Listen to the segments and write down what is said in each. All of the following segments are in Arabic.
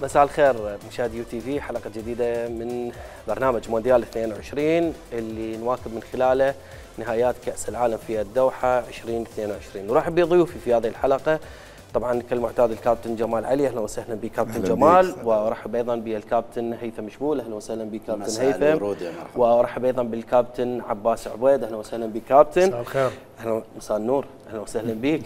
مساء الخير مشاهدي يو تي في، حلقة جديدة من برنامج مونديال 22 اللي نواكب من خلاله نهائيات كأس العالم في الدوحة 2022. نرحب بضيوفي في هذه الحلقة، طبعا كالمعتاد الكابتن جمال علي، اهلا وسهلا بك كابتن جمال، وارحب ايضا بالكابتن هيثم شبول، اهلا وسهلا بك كابتن هيثم، وارحب ايضا بالكابتن عباس عبيد، اهلا وسهلا بك كابتن. مساء الخير. اهلا، مساء النور، اهلا وسهلا بك.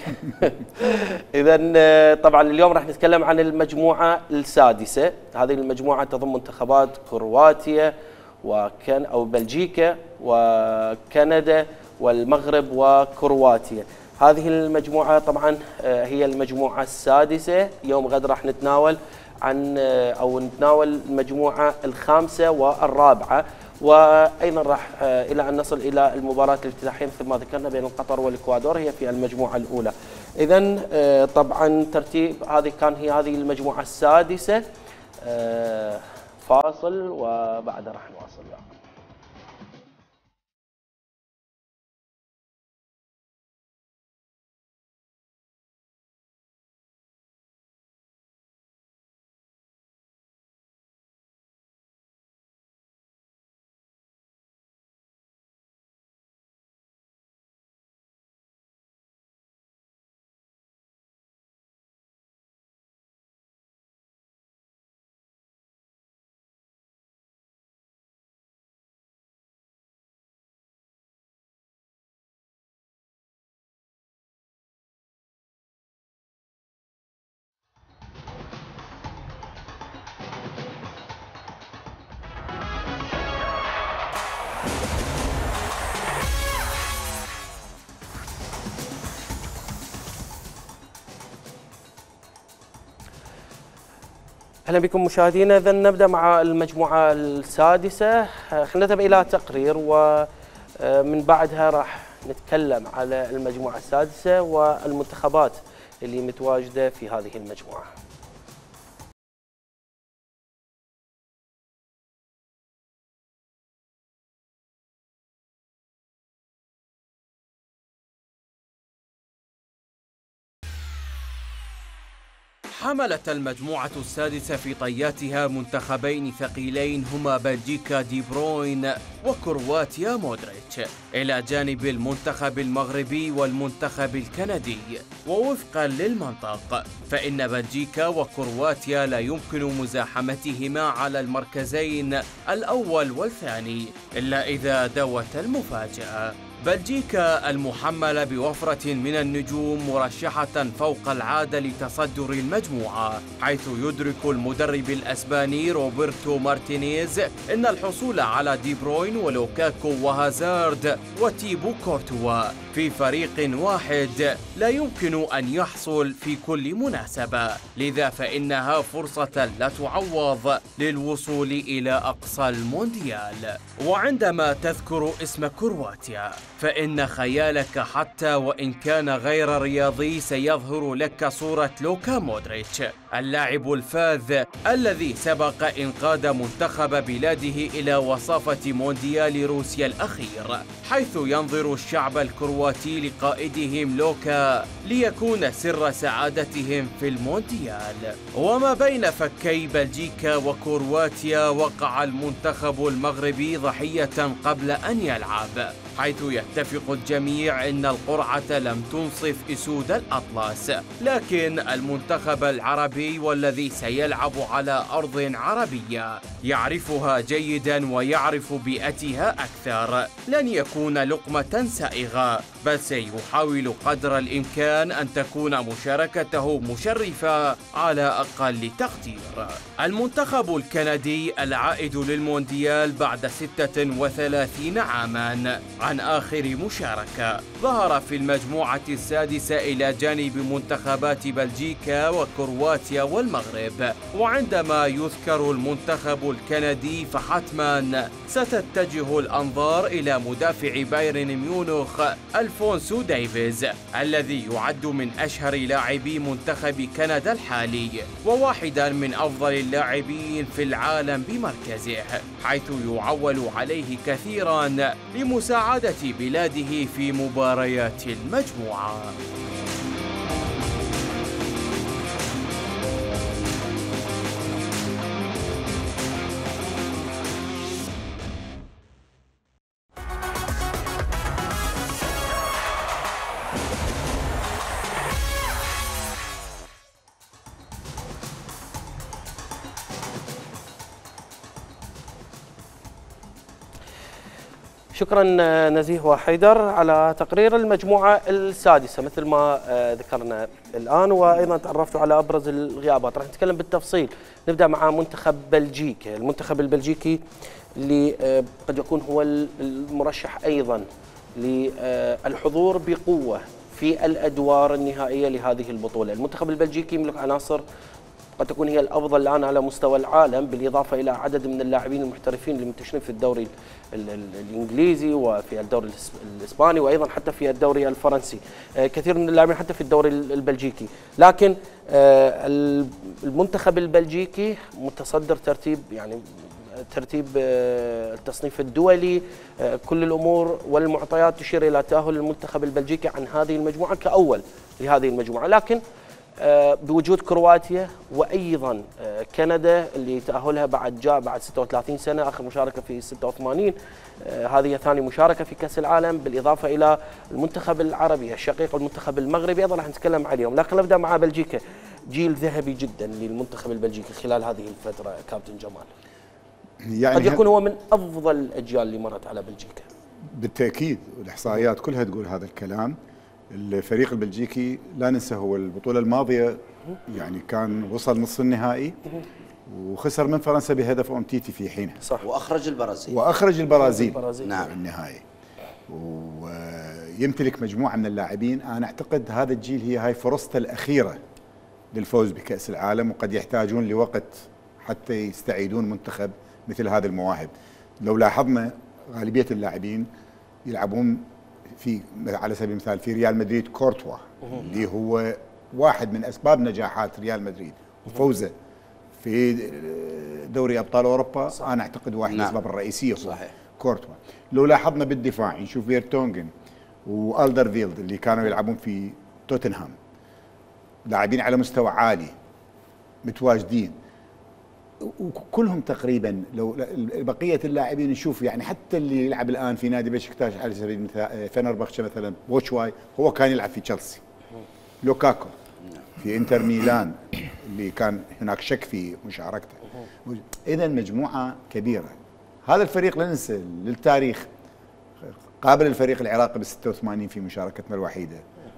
اذا طبعا اليوم راح نتكلم عن المجموعه السادسه، هذه المجموعه تضم منتخبات كرواتيا او بلجيكا وكندا والمغرب وكرواتيا. هذه المجموعة طبعا هي المجموعة السادسة. يوم غد راح نتناول نتناول المجموعة الخامسة والرابعة، وأيضا راح إلى أن نصل إلى المباراة الافتتاحية مثل ما ذكرنا بين قطر والإكوادور، هي في المجموعة الأولى. إذن طبعا ترتيب هذه المجموعة السادسة. فاصل وبعد راح نواصل. اهلا بكم مشاهدينا. اذا نبدا مع المجموعه السادسه، خلينا نذهب الى تقرير ومن بعدها راح نتكلم على المجموعه السادسه والمنتخبات اللي متواجده في هذه المجموعه. حملت المجموعة السادسة في طياتها منتخبين ثقيلين هما بلجيكا دي بروين وكرواتيا مودريتش، إلى جانب المنتخب المغربي والمنتخب الكندي. ووفقا للمنطق فإن بلجيكا وكرواتيا لا يمكن مزاحمتهما على المركزين الأول والثاني إلا إذا دوت المفاجأة. بلجيكا المحملة بوفرة من النجوم مرشحة فوق العادة لتصدر المجموعة، حيث يدرك المدرب الأسباني روبرتو مارتينيز أن الحصول على دي بروين ولوكاكو وهازارد وتيبو كورتوا في فريق واحد لا يمكن أن يحصل في كل مناسبة، لذا فإنها فرصة لا تعوض للوصول إلى أقصى المونديال. وعندما تذكر اسم كرواتيا فإن خيالك حتى وإن كان غير رياضي سيظهر لك صورة لوكا مودريتش، اللاعب الفاذ الذي سبق إنقاذ منتخب بلاده إلى وصافة مونديال روسيا الأخير، حيث ينظر الشعب الكرواتي لقائدهم لوكا ليكون سر سعادتهم في المونديال. وما بين فكي بلجيكا وكرواتيا وقع المنتخب المغربي ضحية قبل أن يلعب، حيث يتفق الجميع أن القرعة لم تنصف أسود الأطلس، لكن المنتخب العربي والذي سيلعب على أرض عربية يعرفها جيدا ويعرف بيئتها أكثر لن يكون لقمة سائغة، بل سيحاول قدر الإمكان أن تكون مشاركته مشرفة على أقل تقدير. المنتخب الكندي العائد للمونديال بعد 36 عاما عن آخر مشاركة ظهر في المجموعة السادسة إلى جانب منتخبات بلجيكا وكرواتيا والمغرب. وعندما يذكر المنتخب الكندي فحتما ستتجه الأنظار إلى مدافع بايرن ميونخ ألفونسو ديفيز، الذي يعد من أشهر لاعبي منتخب كندا الحالي وواحدا من أفضل اللاعبين في العالم بمركزه، حيث يعول عليه كثيرا لمساعدة بلاده في مباريات المجموعة. شكرا نزيه وحيدر على تقرير المجموعة السادسة مثل ما ذكرنا الآن، وأيضا تعرفتوا على أبرز الغيابات. راح نتكلم بالتفصيل. نبدأ مع منتخب بلجيكا. المنتخب البلجيكي اللي قد يكون هو المرشح أيضا للحضور بقوة في الأدوار النهائية لهذه البطولة. المنتخب البلجيكي يملك عناصر قد تكون هي الأفضل الآن على مستوى العالم، بالإضافة إلى عدد من اللاعبين المحترفين اللي منتشرين في الدوري الإنجليزي وفي الدوري الإسباني وأيضا حتى في الدوري الفرنسي. كثير من اللاعبين حتى في الدوري البلجيكي، لكن المنتخب البلجيكي متصدر ترتيب التصنيف الدولي. كل الأمور والمعطيات تشير إلى تأهل المنتخب البلجيكي عن هذه المجموعة كأول لهذه المجموعة، لكن بوجود كرواتيا وايضا كندا اللي تاهلها بعد 36 سنه، اخر مشاركه في 86، هذه ثاني مشاركه في كاس العالم، بالاضافه الى المنتخب العربي الشقيق والمنتخب المغربي ايضا راح نتكلم عليهم. لكن نبدا مع بلجيكا، جيل ذهبي جدا للمنتخب البلجيكي خلال هذه الفتره. كابتن جمال، يعني قد يكون هو من افضل الاجيال اللي مرت على بلجيكا. بالتاكيد، والاحصائيات كلها تقول هذا الكلام. الفريق البلجيكي لا ننسى هو البطولة الماضية يعني كان وصل نصف النهائي وخسر من فرنسا بهدف أمتيتي في حينها، صح، وأخرج البرازيل نعم النهائي. ويمتلك مجموعة من اللاعبين، أنا أعتقد هذا الجيل هاي فرصته الأخيرة للفوز بكأس العالم، وقد يحتاجون لوقت حتى يستعيدون منتخب مثل هذه المواهب. لو لاحظنا غالبية اللاعبين يلعبون على سبيل المثال في ريال مدريد كورتوا اللي هو واحد من اسباب نجاحات ريال مدريد وفوزه في دوري ابطال اوروبا. صح. انا اعتقد واحد من الاسباب الرئيسيه هو كورتوا. لو لاحظنا بالدفاع نشوف فيرتونغن والدرفيلد اللي كانوا يلعبون في توتنهام، لاعبين على مستوى عالي متواجدين، وكلهم تقريبا. لو بقيه اللاعبين نشوف يعني حتى اللي يلعب الان في نادي بشكتاش على سبيل المثال فنربخشة مثلا بوتشواي، هو كان يلعب في تشيلسي. لوكاكو في انتر ميلان اللي كان هناك شك في مشاركته. اذا مجموعه كبيره. هذا الفريق لا ننسى للتاريخ قابل الفريق العراقي ب 86 في مشاركتنا الوحيده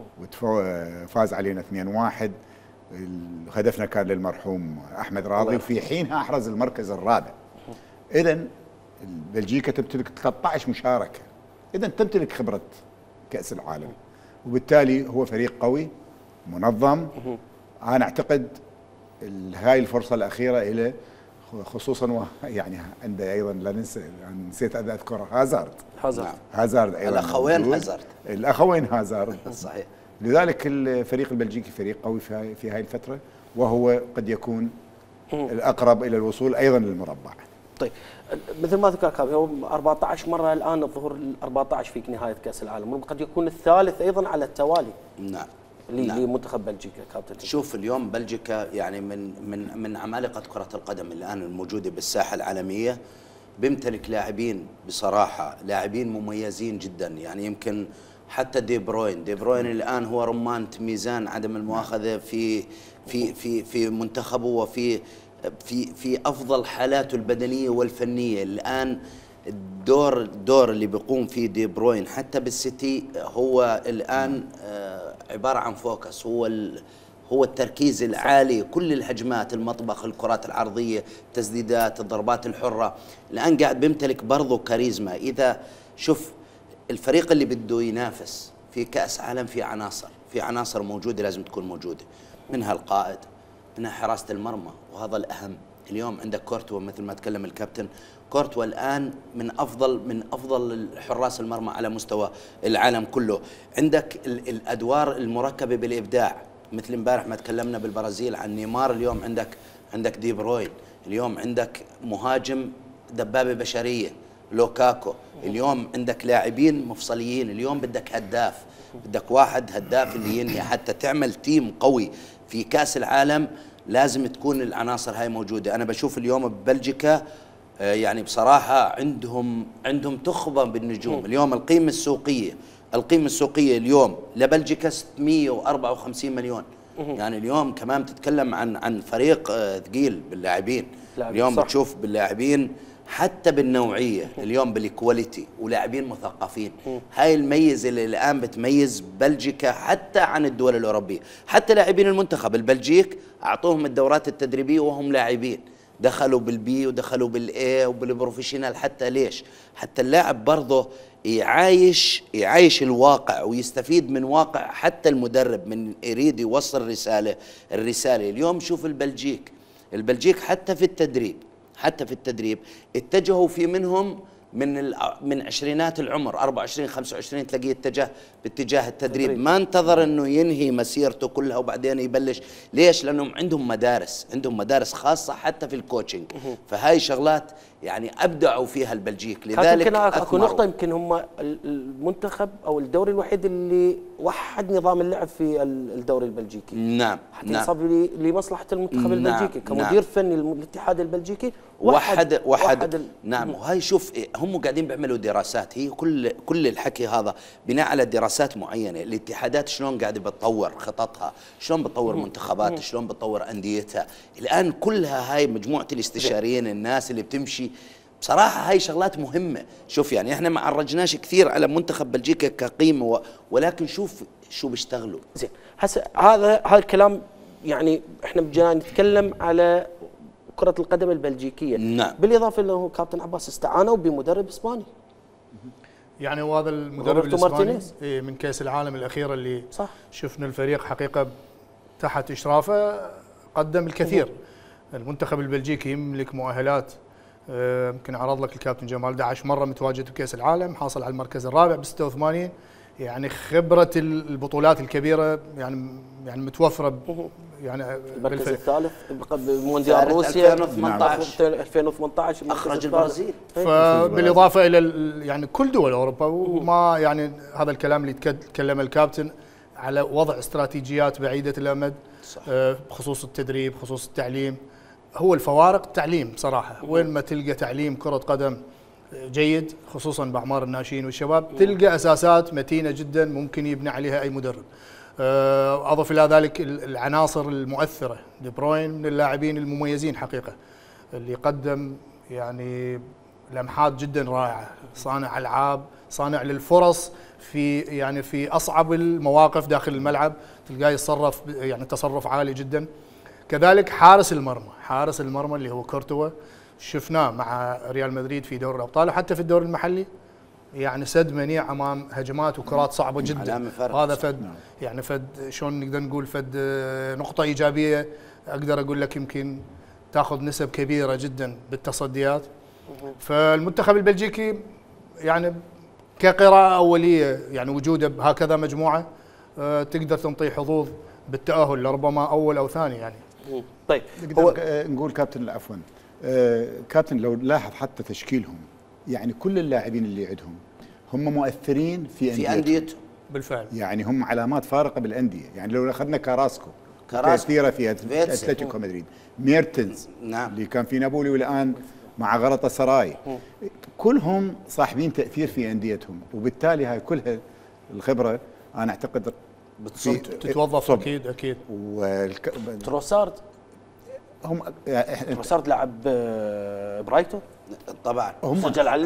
وفاز علينا 2-1. هدفنا كان للمرحوم احمد راضي، وفي حينها احرز المركز الرابع. اذا بلجيكا تمتلك 13 مشاركه، اذا تمتلك خبره كاس العالم، وبالتالي هو فريق قوي منظم. انا اعتقد هاي الفرصه الاخيره له، خصوصا يعني عنده ايضا لا ننسى، نسيت اذكر هازارد ايضا، الاخوين هازارد صحيح. لذلك الفريق البلجيكي فريق قوي في هاي الفترة، وهو قد يكون الأقرب إلى الوصول أيضا للمربع. طيب، مثل ما ذكر كابتن، هو 14 مرة الآن الظهور 14 في نهاية كأس العالم، قد يكون الثالث أيضا على التوالي. نعم. لمنتخب بلجيكا كابتن. شوف اليوم بلجيكا يعني من عمالقة كرة القدم الآن الموجودة بالساحة العالمية، بيمتلك لاعبين بصراحة، لاعبين مميزين جدا. يعني يمكن حتى دي بروين الآن هو رمانة ميزان عدم المؤاخذة في منتخبه وفي في أفضل حالاته البدنية والفنية. الآن الدور اللي بيقوم فيه دي بروين حتى بالسيتي هو الآن عبارة عن فوكس، هو التركيز العالي، كل الهجمات، المطبخ، الكرات العرضية، التسديدات، الضربات الحرة. الآن قاعد بيمتلك برضه كاريزما. إذا شوف الفريق اللي بده ينافس في كأس عالم في عناصر موجودة لازم تكون موجودة، منها القائد، منها حراسة المرمى، وهذا الأهم. اليوم عندك كورتوا مثل ما تكلم الكابتن، كورتوا الآن من أفضل حراس المرمى على مستوى العالم كله. عندك الأدوار المركبة بالإبداع، مثل امبارح ما تكلمنا بالبرازيل عن نيمار، اليوم عندك دي بروين، اليوم عندك مهاجم دبابة بشرية لوكاكو، اليوم عندك لاعبين مفصليين، اليوم بدك هداف، بدك واحد هداف اللي ينهي. حتى تعمل تيم قوي في كأس العالم لازم تكون العناصر هاي موجودة. أنا بشوف اليوم ببلجيكا يعني بصراحة عندهم تخبة بالنجوم. اليوم القيمة السوقية اليوم لبلجيكا 654 مليون. يعني اليوم كمان تتكلم عن فريق ثقيل باللاعبين. اليوم بتشوف باللاعبين حتى بالنوعيه اليوم بالكواليتي ولاعبين مثقفين. هاي الميزه اللي الان بتميز بلجيكا حتى عن الدول الاوروبيه. حتى لاعبين المنتخب البلجيك اعطوهم الدورات التدريبيه وهم لاعبين، دخلوا بالبي ودخلوا بالاي وبالبروفيشنال. حتى ليش؟ حتى اللاعب برضه يعايش الواقع ويستفيد من واقع حتى المدرب من يريد يوصل الرساله. اليوم شوف البلجيك حتى في التدريب اتجهوا في منهم من عشرينات العمر 24 25 تلاقيه اتجه باتجاه التدريب، ما انتظر انه ينهي مسيرته كلها وبعدين يبلش. ليش؟ لانهم عندهم مدارس خاصه حتى في الكوتشنج. فهاي شغلات يعني ابدعوا فيها البلجيك. لذلك يمكن اكو نقطه، يمكن هم المنتخب او الدوري الوحيد اللي وحد نظام اللعب في الدوري البلجيكي. نعم حتى يصب لمصلحه المنتخب البلجيكي كمدير فني للاتحاد البلجيكي وحد نعم. وهي شوف هم قاعدين بيعملوا دراسات، هي كل الحكي هذا بناء على دراسات معينه. الاتحادات شلون قاعده بتطور خططها، شلون بتطور منتخبات، شلون بتطور انديتها. الان كلها هاي مجموعه الاستشاريين الناس اللي بتمشي. بصراحه هاي شغلات مهمه. شوف يعني احنا ما عرجناش كثير على منتخب بلجيكا كقيمه ولكن شوف شو بيشتغلوا. زين هسه هذا الكلام يعني احنا بجينا نتكلم على كرة القدم البلجيكية. نعم. بالإضافة له كابتن عباس استعانوا بمدرب إسباني. يعني وهذا المدرب الإسباني من كأس العالم الأخيرة اللي صح. شفنا الفريق حقيقة تحت إشرافه قدم الكثير. المنتخب البلجيكي يملك مؤهلات، يمكن عرض لك الكابتن جمال 11 مرة متواجد بكأس العالم، حاصل على المركز الرابع ب 86. يعني خبرة البطولات الكبيرة يعني متوفرة يعني المركز الثالث بمونديال روسيا 2018 اخرج البرازيل. فبالاضافه الى يعني كل دول اوروبا. وما يعني هذا الكلام اللي تكلم الكابتن على وضع استراتيجيات بعيده الامد بخصوص التدريب، خصوص التعليم. هو الفوارق التعليم صراحه، وين ما تلقى تعليم كره قدم جيد خصوصا باعمار الناشئين والشباب تلقى اساسات متينه جدا ممكن يبني عليها اي مدرب. اضف الى ذلك العناصر المؤثره. دي بروين من اللاعبين المميزين حقيقه، اللي قدم يعني لمحات جدا رائعه، صانع العاب، صانع للفرص في اصعب المواقف داخل الملعب تلقاه يتصرف يعني تصرف عالي جدا. كذلك حارس المرمى اللي هو كورتوا، شفناه مع ريال مدريد في دوري الابطال وحتى في الدوري المحلي، يعني سد منيع امام هجمات وكرات صعبه جدا. وهذا فد شلون نقدر نقول فد نقطه ايجابيه. اقدر اقول لك يمكن تاخذ نسب كبيره جدا بالتصديات. فالمنتخب البلجيكي يعني كقراءه اوليه يعني وجوده بهكذا مجموعه تقدر تنطي حظوظ بالتاهل لربما اول او ثاني يعني. طيب نقول كابتن عفوا كابتن لو لاحظ حتى تشكيلهم يعني كل اللاعبين اللي عندهم هم مؤثرين في انديتهم بالفعل. يعني هم علامات فارقه بالانديه. يعني لو اخذنا كاراسكو كثيره في اتلتيكو مدريد، ميرتنز نعم اللي كان في نابولي والان مع غلطة سراي، كلهم صاحبين تاثير في انديتهم. وبالتالي هاي كلها الخبره انا اعتقد تتوظف اكيد. تروسارد تروسارد لعب برايتون طبعا، سجل على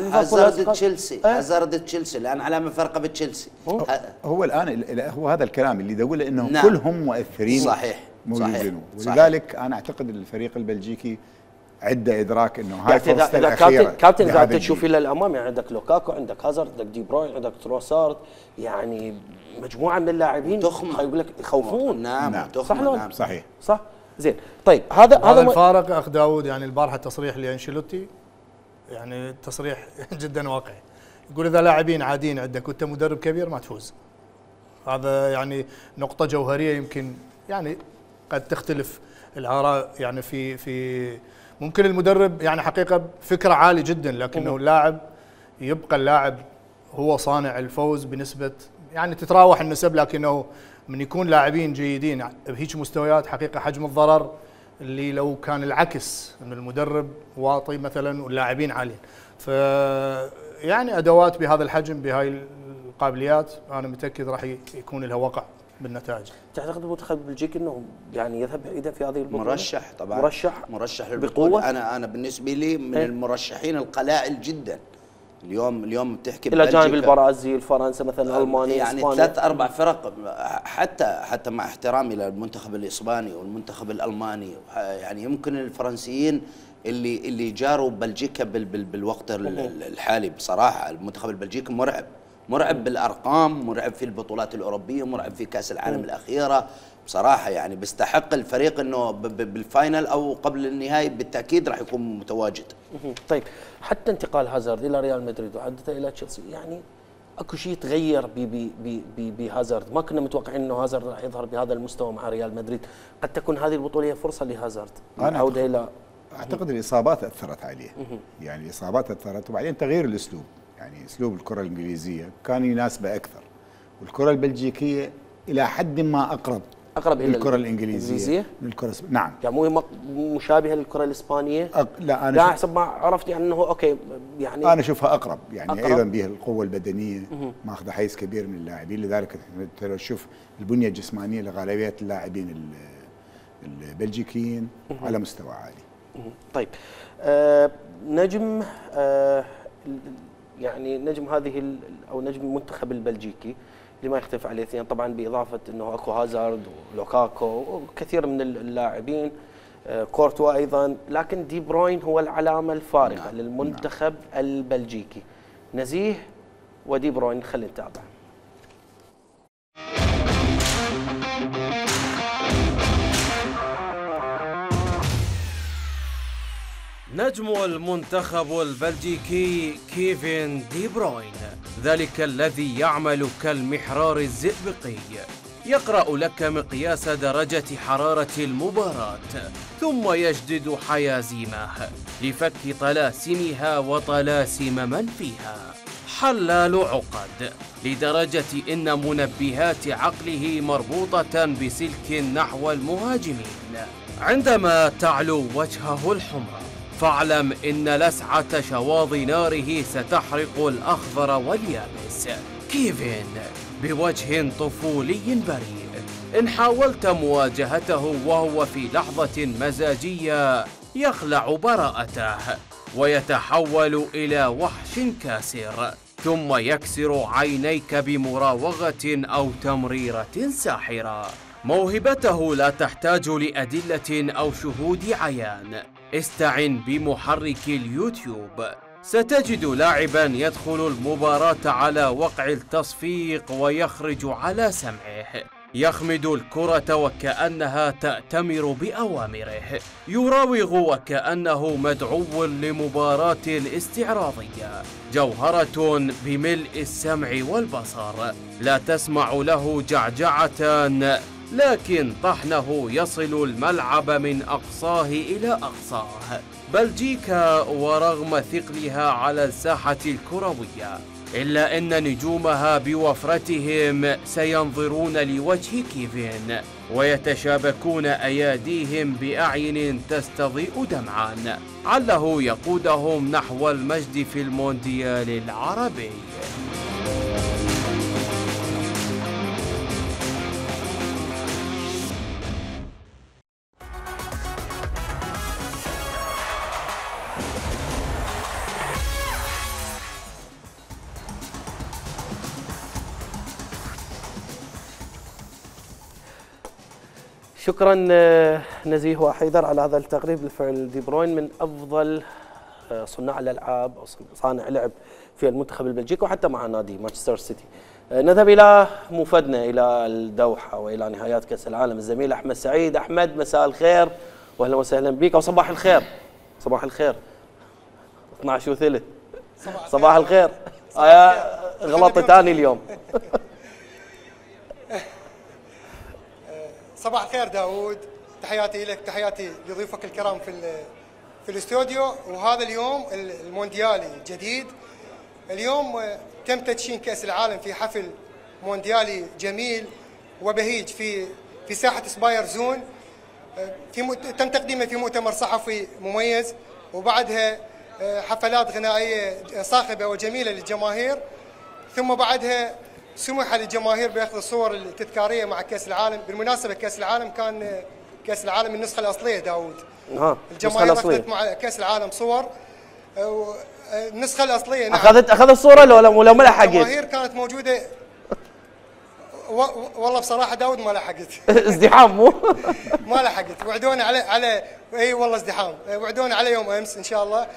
هازارد تشيلسي الان علامه فارقه بتشيلسي. هو الان هو هذا الكلام اللي اقول انهم نعم. كلهم مؤثرين صحيح. ولذلك انا اعتقد الفريق البلجيكي عنده ادراك انه هاي فرصته الاخيره. كابتن اذا تشوف الى الامام يعني عندك لوكاكو، عندك هازارد، عندك دي بروين، عندك تروسارد، يعني مجموعه من اللاعبين يقول لك يخوفون. نعم صح نعم صحيح صح. زين طيب هذا الفارق اخ داود. يعني البارحه تصريح لانشيلوتي يعني تصريح جدا واقعي، يقول اذا لاعبين عاديين عندك وانت مدرب كبير ما تفوز. هذا يعني نقطه جوهريه يمكن يعني قد تختلف الاراء يعني في ممكن المدرب يعني حقيقه فكره عالي جدا، لكنه اللاعب يبقى اللاعب هو صانع الفوز بنسبه يعني تتراوح النسب، لكنه من يكون لاعبين جيدين بهيك مستويات حقيقه حجم الضرر اللي لو كان العكس ان المدرب واطي مثلا واللاعبين عاليين. ف يعني ادوات بهذا الحجم بهاي القابليات انا متاكد راح يكون لها وقع بالنتائج. تعتقد المنتخب البلجيكي انه يعني يذهب بعيدا في هذه البطوله؟ مرشح طبعا، مرشح بقوه. للبطوله. انا بالنسبه لي من المرشحين القلائل جدا. اليوم بتحكي الى جانب البرازيل، فرنسا مثلا، المانيا، يعني إسبانيا. 3-4 فرق، حتى مع احترامي للمنتخب الاسباني والمنتخب الالماني، يعني يمكن الفرنسيين اللي جاروا بلجيكا بالوقت الحالي. بصراحه المنتخب البلجيكي مرعب بالارقام، مرعب في البطولات الاوروبيه، مرعب في كاس العالم الاخيره. بصراحه يعني بيستحق الفريق انه بالفاينل او قبل النهائي بالتاكيد راح يكون متواجد. طيب، حتى انتقال هازارد الى ريال مدريد وعودته الى تشيلسي، يعني اكو شيء تغير بهازارد؟ ما كنا متوقعين انه هازارد راح يظهر بهذا المستوى مع ريال مدريد. قد تكون هذه البطوله هي فرصه لهازارد العوده الى. اعتقد الاصابات اثرت عليه، يعني الاصابات اثرت، وبعدين تغيير الاسلوب، يعني اسلوب الكره الانجليزيه كان يناسبه اكثر، والكره البلجيكيه الى حد ما اقرب الى الكره الانجليزيه من الكره نعم، يعني مو مشابهه للكره الاسبانيه. لا، انا حسب ما عرفت يعني انه اوكي، يعني انا اشوفها اقرب، يعني أقرب. ايضا بها القوه البدنيه، ماخذه حيز كبير من اللاعبين، لذلك لو تشوف البنيه الجسمانيه لغالبيه اللاعبين البلجيكيين على مستوى عالي. طيب، نجم يعني نجم هذه او نجم المنتخب البلجيكي اللي ما يختلف عليه اثنين طبعا، باضافه انه اكو هازارد ولوكاكو وكثير من اللاعبين، كورتوا ايضا، لكن دي بروين هو العلامه الفارقه للمنتخب البلجيكي. نزيه ودي بروين، خلينا نتابع. نجم المنتخب البلجيكي كيفن دي بروين، ذلك الذي يعمل كالمحرار الزئبقي، يقرأ لك مقياس درجة حرارة المباراة ثم يجدد حيازيمه لفك طلاسمها وطلاسم من فيها. حلال عقد لدرجة إن منبهات عقله مربوطة بسلك نحو المهاجمين. عندما تعلو وجهه الحمرة فاعلم إن لسعة شواظ ناره ستحرق الأخضر واليابس. كيفن بوجه طفولي بريء، إن حاولت مواجهته وهو في لحظة مزاجية يخلع براءته ويتحول إلى وحش كاسر، ثم يكسر عينيك بمراوغة أو تمريرة ساحرة. موهبته لا تحتاج لأدلة أو شهود عيان، استعن بمحرك اليوتيوب ستجد لاعبا يدخل المباراة على وقع التصفيق ويخرج على سمعه، يخمد الكرة وكأنها تأتمر بأوامره، يراوغ وكأنه مدعو لمباراة استعراضية، جوهرة بملء السمع والبصر، لا تسمع له جعجعة لكن طحنه يصل الملعب من أقصاه إلى أقصاه. بلجيكا ورغم ثقلها على الساحة الكروية إلا أن نجومها بوفرتهم سينظرون لوجه كيفن ويتشابكون أياديهم بأعين تستضيء دمعا عله يقودهم نحو المجد في المونديال العربي. شكرا نزيه وحيدر على هذا التقرير. بالفعل دي بروين من افضل صناع الالعاب او صانع لعب في المنتخب البلجيكي وحتى مع نادي مانشستر سيتي. نذهب الى موفدنا الى الدوحه والى نهايات كاس العالم. الزميل احمد سعيد. احمد، مساء الخير واهلا وسهلا بك، او صباح الخير. صباح الخير 12:03. صباح الخير. غلطت ثاني اليوم. صباح الخير داود، تحياتي لك، تحياتي لضيوفك الكرام في الاستوديو. وهذا اليوم المونديالي الجديد، اليوم تم تدشين كأس العالم في حفل مونديالي جميل وبهيج في ساحة سباير زون. تم تقديمه في مؤتمر صحفي مميز، وبعدها حفلات غنائية صاخبة وجميلة للجماهير، ثم بعدها سمح للجماهير باخذ الصور التذكاريه مع كاس العالم. بالمناسبه كاس العالم كان كاس العالم النسخه الاصليه داوود. الجماهير اخذت مع كاس العالم صور. النسخه الاصليه نعم. اخذت الصوره لو ما لحقت. الجماهير كانت موجوده. والله بصراحه داود ما لحقت. ازدحام مو؟ ما لحقت. وعدونا على اي والله ازدحام. وعدونا على يوم امس ان شاء الله.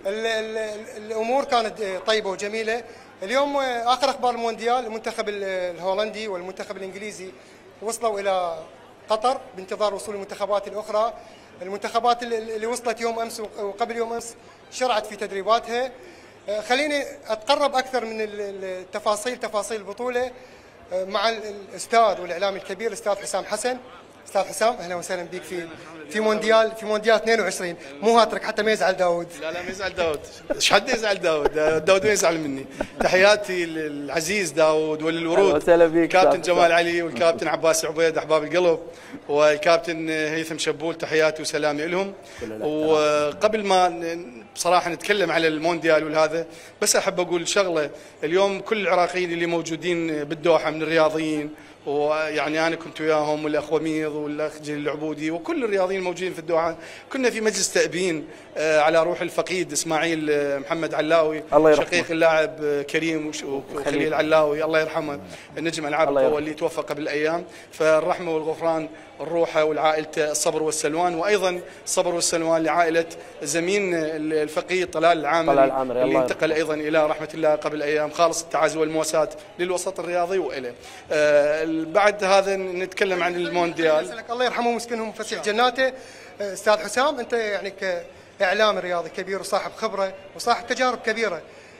الامور كانت طيبه وجميله. اليوم اخر اخبار المونديال، المنتخب الهولندي والمنتخب الانجليزي وصلوا الى قطر بانتظار وصول المنتخبات الاخرى. المنتخبات اللي وصلت يوم امس وقبل يوم امس شرعت في تدريباتها. خليني اتقرب اكثر من تفاصيل البطوله مع الاستاذ والاعلامي الكبير الاستاذ حسام حسن. استاذ حسام اهلا وسهلا بك في مونديال 22. مو هاترك حتى ما يزعل داود. لا ما يزعل داود. ايش حد يزعل داود؟ داود ما يزعل مني. تحياتي للعزيز داود وللورود كابتن جمال علي والكابتن عباس عبيد احباب القلب والكابتن هيثم شبول، تحياتي وسلامي لهم. وقبل ما بصراحه نتكلم على المونديال والهذا، بس احب اقول شغله. اليوم كل العراقيين اللي موجودين بالدوحه من الرياضيين، ويعني انا كنت وياهم والاخ وميض والاخ جليل العبودي وكل الرياضيين الموجودين في الدوحه، كنا في مجلس تأبين على روح الفقيد اسماعيل محمد علاوي، شقيق اللاعب كريم وخليل علاوي الله يرحمه، النجم العاب هو اللي توفى قبل ايام. فالرحمه والغفران الروحه والعائلته الصبر والسلوان، وايضا الصبر والسلوان لعائله زمين الفقيد طلال العامري اللي انتقل ايضا الى رحمه الله قبل ايام. خالص التعازي والمواساه للوسط الرياضي واليه. بعد هذا نتكلم عن المونديال. الله يرحمه ويسكنهم فسيح جناته. استاذ حسام انت يعني كاعلام رياضي كبير وصاحب خبره وصاحب تجارب كبيره،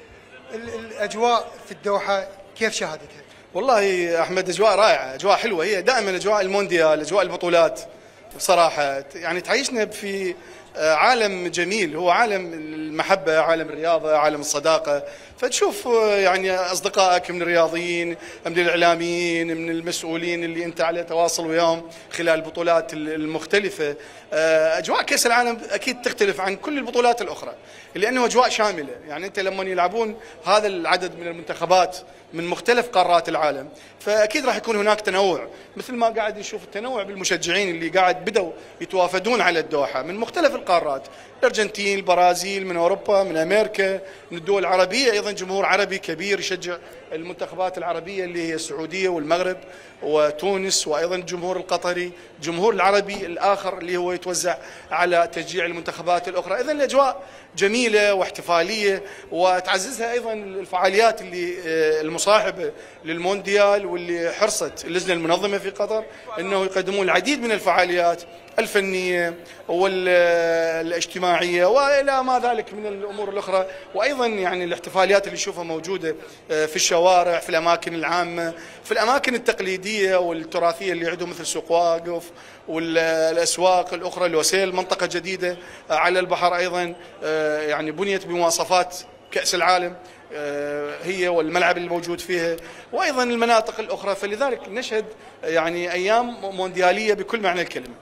الاجواء في الدوحه كيف شاهدتها؟ والله احمد اجواء رائعه، اجواء حلوه. هي دائما اجواء المونديال، اجواء البطولات بصراحه يعني تعيشنا في عالم جميل، هو عالم المحبة، عالم الرياضة، عالم الصداقة. فتشوف يعني أصدقائك من الرياضيين، من الإعلاميين، من المسؤولين اللي أنت على تواصل وياهم خلال البطولات المختلفة. أجواء كأس العالم أكيد تختلف عن كل البطولات الأخرى، لأنه أجواء شاملة. يعني أنت لما يلعبون هذا العدد من المنتخبات من مختلف قارات العالم، فأكيد راح يكون هناك تنوع، مثل ما قاعد نشوف التنوع بالمشجعين اللي قاعد بدوا يتوافدون على الدوحة من مختلف القارات، الأرجنتين، البرازيل، من أوروبا، من أمريكا، من الدول العربية. أيضا جمهور عربي كبير يشجع المنتخبات العربية اللي هي السعودية والمغرب وتونس، وأيضا الجمهور القطري، الجمهور العربي الآخر اللي هو يتوزع على تشجيع المنتخبات الأخرى. إذن الأجواء جميلة واحتفالية، وتعززها أيضا الفعاليات اللي المصاحبة للمونديال، واللي حرصت اللجنة المنظمة في قطر أنه يقدمون العديد من الفعاليات الفنية والاجتماعية وإلى ما ذلك من الأمور الأخرى. وأيضا يعني الاحتفاليات اللي نشوفها موجودة في الشوارع، في الأماكن العامة، في الأماكن التقليدية والتراثية اللي عندهم مثل سوق واقف والأسواق الأخرى، الوسيل، منطقة جديدة على البحر أيضا يعني بنيت بمواصفات كأس العالم هي والملعب الموجود فيها، وأيضا المناطق الأخرى. فلذلك نشهد يعني أيام مونديالية بكل معنى الكلمة.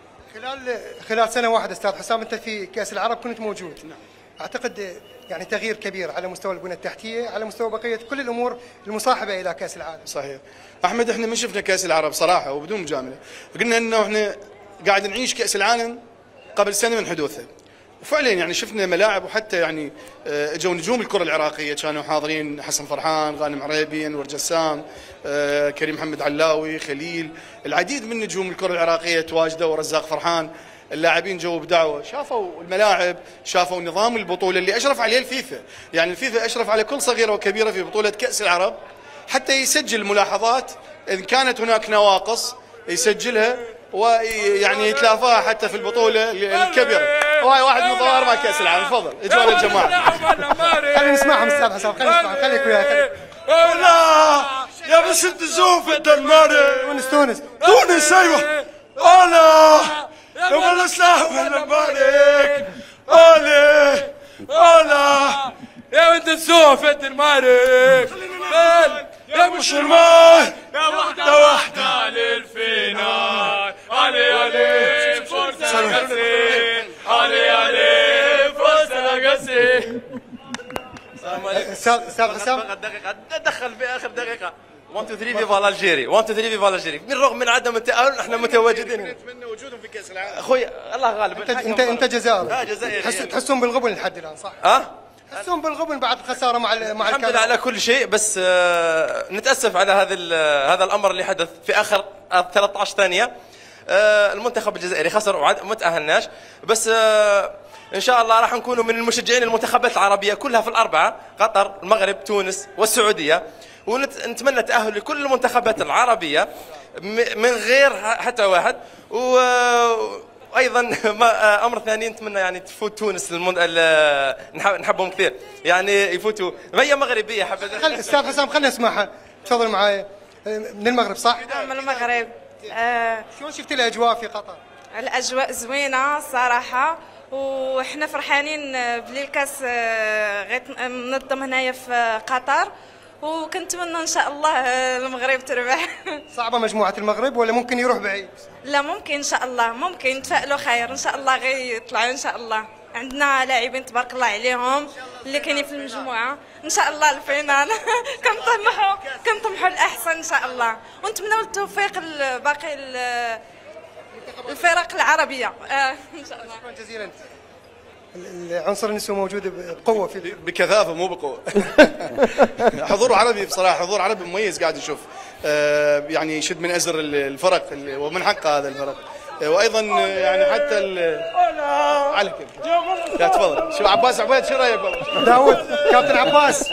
خلال سنة واحدة استاذ حسام انت في كأس العرب كنت موجود. نعم. اعتقد يعني تغيير كبير على مستوى البنية التحتية، على مستوى بقية كل الامور المصاحبة الى كأس العالم. صحيح. احمد احنا ما شفنا كأس العرب صراحة وبدون مجاملة، قلنا انه احنا قاعد نعيش كأس العالم قبل سنة من حدوثه، وفعلا يعني شفنا ملاعب، وحتى يعني اجوا نجوم الكرة العراقية كانوا حاضرين، حسن فرحان، غانم عريبي، انور جسام، كريم محمد علاوي، خليل، العديد من نجوم الكرة العراقية تواجدوا، ورزاق فرحان. اللاعبين جو بدعوة، شافوا الملاعب، شافوا نظام البطولة اللي أشرف عليه الفيفا. يعني الفيفا أشرف على كل صغيرة وكبيرة في بطولة كأس العرب، حتى يسجل ملاحظات إن كانت هناك نواقص يسجلها، ويعني يتلافاها حتى في البطولة الكبيرة. وهاي واحد من ظواهر مع كأس العالم. تفضل اجوال الجماعة. خلينا نسمعهم استاذ حسام، خلينا نسمعهم، خليك وياي. لا يا بس انت زوف الدنماري تونس تونس ايوه. انا يا والله سلاح الدنماري اولي انا يا انت زوف الدنماري يا مش الماي يا واحدة للفينال. علي فرصة لقسي، علي فرصة لقسي. استاذ حسام دقيقة دخل في آخر دقيقة. 1 2 3 فيفا الجيري 1 2 3 فيفا الجيري. بالرغم من عدم التأهل احنا متواجدين هنا. نتمنى وجودهم في كاس العالم. اخوي الله غالب. انت جزائري. جزائري. تحسون بالغبن لحد الان صح؟ تحسون بالغبن بعد الخساره مع الحمد لله على كل شيء، بس نتاسف على هذا الامر اللي حدث في اخر 13 ثانيه. المنتخب الجزائري خسر وما تاهلناش، بس ان شاء الله راح نكونوا من المشجعين المنتخبات العربيه كلها في الاربعه، قطر المغرب تونس والسعوديه، ونتمنى تاهل لكل المنتخبات العربيه من غير حتى واحد. وايضا امر ثاني نتمنى يعني تفوت تونس نحبهم كثير يعني يفوتوا، هي مغربيه حبذا. استاذ حسام خلينا نسمعها، تفضل معايا. من المغرب صح؟ من المغرب. شلون شفت الاجواء في قطر؟ الاجواء زوينه صراحه، وحنا فرحانين بلي الكاس منظم هنايا في قطر، وكنتمنى ان شاء الله المغرب تربح. صعبه مجموعه المغرب ولا ممكن يروح بعيد؟ لا ممكن ان شاء الله، ممكن نتفائلوا خير ان شاء الله، غير يطلعوا ان شاء الله. عندنا لاعبين تبارك الله عليهم اللي كاينين في المجموعه، ان شاء الله الفينال. كنطمحوا الاحسن ان شاء الله، ونتمنوا التوفيق لباقي الفرق العربيه. ان شاء الله. شكرا جزيلا. العنصر النسوي موجود بقوه بكثافه مو بقوه. حضور عربي بصراحه، حضور عربي مميز قاعد نشوف، يعني يشد من ازر الفرق ومن حق هذا الفرق، وايضا يعني حتى على كيف. لا تفضل. شو عباس عبيد شو رايك والله؟ داوود كابتن عباس.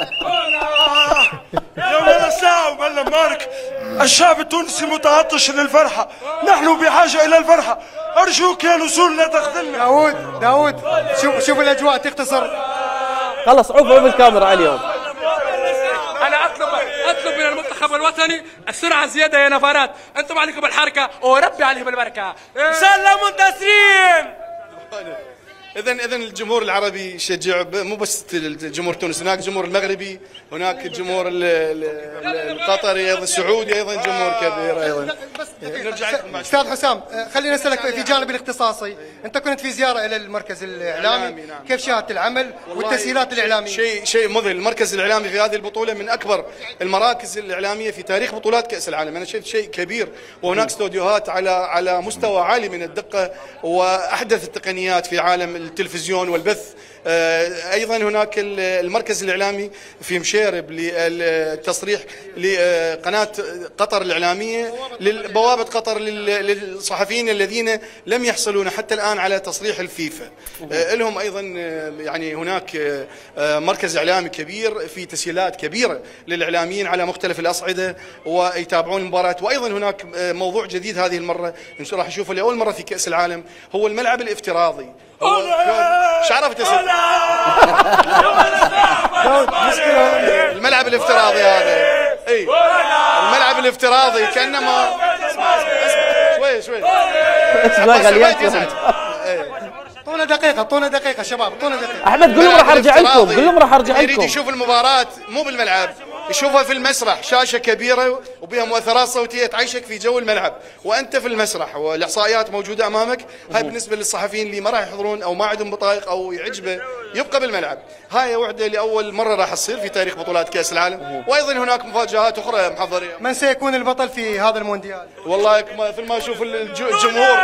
يا ولا ساعة ولا مارك، الشعب التونسي متعطش للفرحة، نحن بحاجة إلى الفرحة، أرجوك يا نسور لا تخذلنا. داوود شوف الأجواء تختصر. خلص عوفوا بالكاميرا على اليوم. أنا أطلب من المنتخب الوطني السرعة زيادة يا نفرات، أنتم عليكم الحركة وربي عليهم البركة. إن شاء الله منتصرين. اذا الجمهور العربي يشجع، مو بس الجمهور التونسي، هناك الجمهور المغربي، هناك الجمهور القطري، ايضا السعودي، ايضا جمهور كبير ايضا. نرجع لكم استاذ حسام، خلينا نسالك في جانب الاختصاصي، انت كنت في زياره الى المركز الاعلامي، نعم. كيف شاهدت العمل والتسهيلات الاعلاميه؟ شيء مذهل. المركز الاعلامي في هذه البطوله من اكبر المراكز الاعلاميه في تاريخ بطولات كاس العالم، انا شفت شيء كبير، وهناك استوديوهات على مستوى عالي من الدقه واحدث التقنيات في عالم التلفزيون والبث. ايضا هناك المركز الاعلامي في مشيرب للتصريح لقناه قطر الاعلاميه، لبوابه قطر للصحفيين الذين لم يحصلون حتى الان على تصريح الفيفا. لهم ايضا يعني هناك مركز اعلامي كبير في تسهيلات كبيره للاعلاميين على مختلف الاصعده ويتابعون المباراه. وايضا هناك موضوع جديد هذه المره راح نشوفه لاول مره في كاس العالم، هو الملعب الافتراضي. ايش عرفت يا سيدي؟ الملعب الافتراضي هذا، اي الملعب الافتراضي كانما شوي طونا دقيقه شباب، طونا دقيقه. احمد قول لهم راح ارجع لكم، يريد يشوف المباراه مو بالملعب، يشوفها في المسرح، شاشه كبيره وبها مؤثرات صوتيه تعيشك في جو الملعب وانت في المسرح، والاحصائيات موجوده امامك. هاي بالنسبه للصحفيين اللي ما راح يحضرون او ما عندهم بطايق او يعجبه يبقى بالملعب. هاي وحده لاول مره راح تصير في تاريخ بطولات كاس العالم، وايضا هناك مفاجات اخرى محضرين. من سيكون البطل في هذا المونديال؟ والله في ما اشوف الجمهور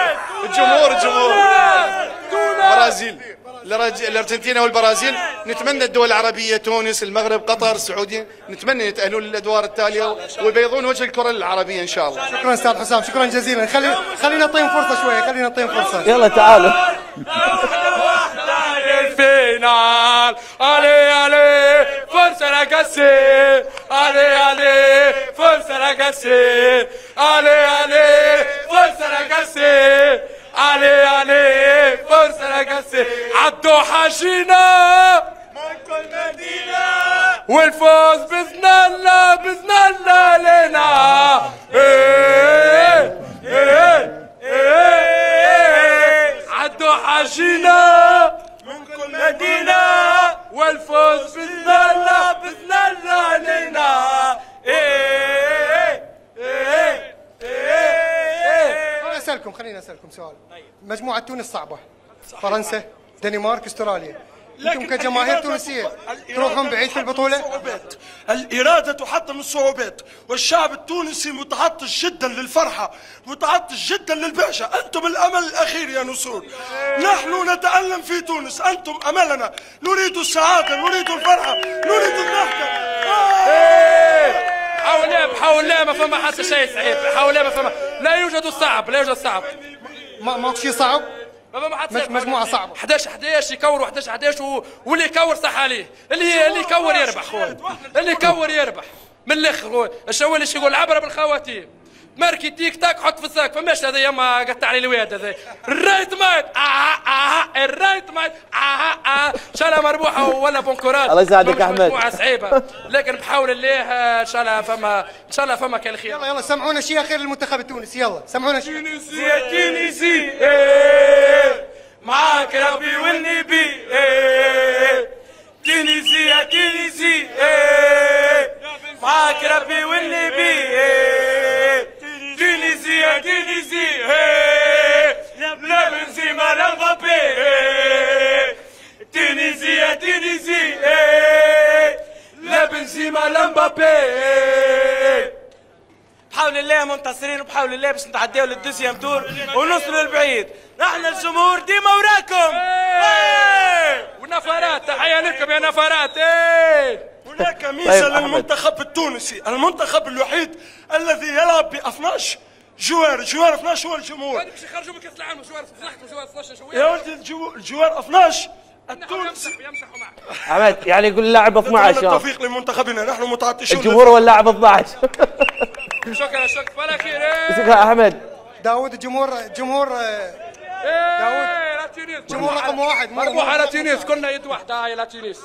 برازيل، الارجنتين والبرازيل. نتمنى الدول العربيه، تونس، المغرب، قطر، السعوديه، نتمنى يتاهلون للادوار التاليه ويبيضون وجه الكره العربيه ان شاء الله. شكرا استاذ حسام، شكرا جزيلا. خلينا نعطيهم فرصه شويه، يلا تعالوا. الفينال علي فرصه رقصي، علي فرصه رقصي، علي فرصه رقصي، علي فرصه رقصي. عالدوحه جينا من كل مدينه، والفوز باذن الله لنا. عالدوحه جينا من كل مدينة، والفوز باذن الله لنا. خليني اسالكم سؤال. مجموعه تونس صعبه، فرنسا، دنمارك، استراليا، انتم كجماهير تونسيه تروحون بعيد في البطوله. الإرادة تحطم الصعوبات، والشعب التونسي متعطش جدا للفرحة، متعطش جدا للبهجة. أنتم الأمل الأخير يا نسور. نحن نتألم في تونس، أنتم أملنا. نريد السعادة، نريد الفرحة، نريد الضحكة. حاول لا ما فما حتى شيء صعيب. حاول لا ما فما، لا يوجد صعب، لا يوجد صعب. ماكو شيء صعب. مجموعة صعبة. 11 يكوروا 11 واللي يكور صح عليه. اللي يكور يربح خويا. اللي يكور يربح. من الاخر الشوالي شو يقول عبره بالخواتيم. ماركي تيك تاك حط في الساك. فماش هذا يما قطع علي الواد هذا. الرايت مايت الرايت مايت ان شاء الله مربوحه ولا بونكورات. الله يسعدك احمد. مجموعه صعيبه لكن بحول الله ان شاء الله فما كل خير. يلا سمعونا شيء اخير للمنتخب التونسي. يلا سمعونا شيء. تونسي معاك ربي والنبي. تونسي معاك ربي والنبي. تونسي لا بنزيما لا مبابي. تونسي لا بنزيما لا مبابي. بحول الله منتصرين وبحول الله باش نتعداو للدوسيام تور ونوصلوا للبعيد. نحن الجمهور ديما وراكم. ونفرات تحية لكم يا نفرات. هناك ميزة للمنتخب التونسي، المنتخب الوحيد الذي يلعب ب 12 جوار 12 هو الجمهور. باش يخرجوا من كاس العالم جوار 12 شويه. يا ولدي الجوار 12 التونسي يمسحوا معك. احمد يعني يقول اللاعب 12. التوفيق لمنتخبنا، نحن متعطشون. الجمهور واللاعب 12. شكرا ولا خير. شكرا احمد. داوود الجمهور داوود جمهور رقم واحد. مربوحه لا تونس كنا يد واحده. هاي لا تونس.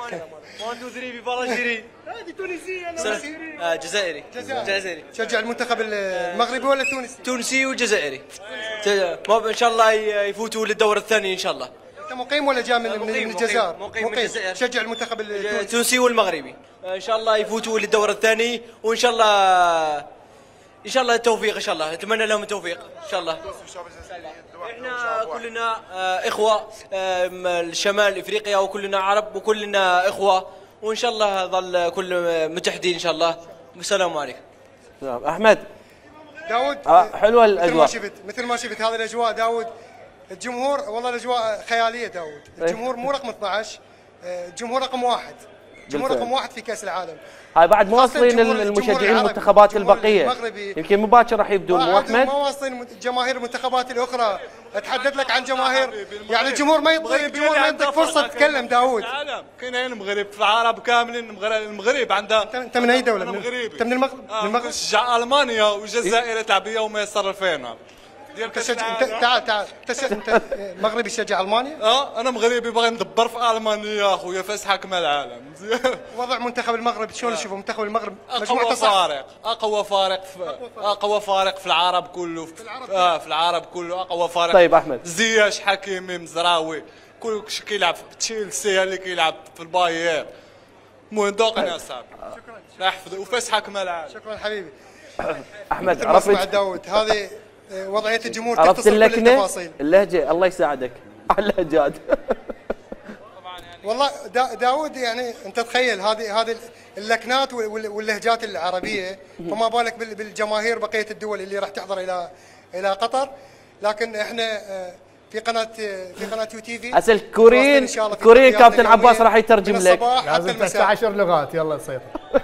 هذه تونسيه. جزائري. تشجع المنتخب المغربي ولا التونسي؟ تونسي وجزائري. ان شاء الله يفوتوا للدور الثاني ان شاء الله. انت مقيم ولا جاي من الجزائر؟ مقيم من الجزائر. تشجع المنتخب التونسي والمغربي. ان شاء الله يفوتوا للدور الثاني وان شاء الله التوفيق. ان شاء الله نتمنى لهم التوفيق ان شاء الله. احنا كلنا اخوه الشمال افريقيا وكلنا عرب وكلنا اخوه وان شاء الله ظل كل متحدين ان شاء الله. والسلام عليكم. احمد داود حلوه الاجواء. مثل ما شفت هذه الاجواء داود. الجمهور والله الاجواء خياليه داود. الجمهور مو رقم 12، الجمهور رقم 1. الجمهور رقم 1 في كاس العالم. هاي بعد ما واصلين المشجعين المنتخبات البقيه، يمكن مباشر راح يبدون. مو احمد ما واصلين جماهير المنتخبات الاخرى. اتحدث لك عن جماهير يعني الجمهور ما يعطيك فرصه تتكلم داود. كاين المغرب في العرب كاملين. المغرب عندها. انت من اي دوله؟ انت من المغرب؟ من المغرب. نشجع المانيا والجزائر تلعب يوم يصير الفينال. تعال انت مغربي تشجع المانيا؟ انا مغربي باغي ندبر في المانيا يا اخويا فاس حاكم العالم. وضع منتخب المغرب شلون تشوفه؟ منتخب المغرب اقوى فارق في العرب كله. في العرب كله اقوى فارق. طيب احمد زياش حكيمي مزراوي كل كيلعب في تشيلسي اللي كيلعب في الباير. المهم دوقنا يا صاحبي. شكرا يحفظه وفاس حاكم العالم. شكرا حبيبي. احمد عرفت داود هذه وضعيه الجمهور عرفت تختصر كل التفاصيل. اللهجه الله يساعدك على اللهجات. والله داود يعني انت تخيل هذه اللكنات واللهجات العربيه، فما بالك بالجماهير بقيه الدول اللي راح تحضر الى قطر. لكن احنا في قناه يو تي في اسال كوريين كابتن عباس راح يترجم لك. لازم 19 لغات. يلا سيطر.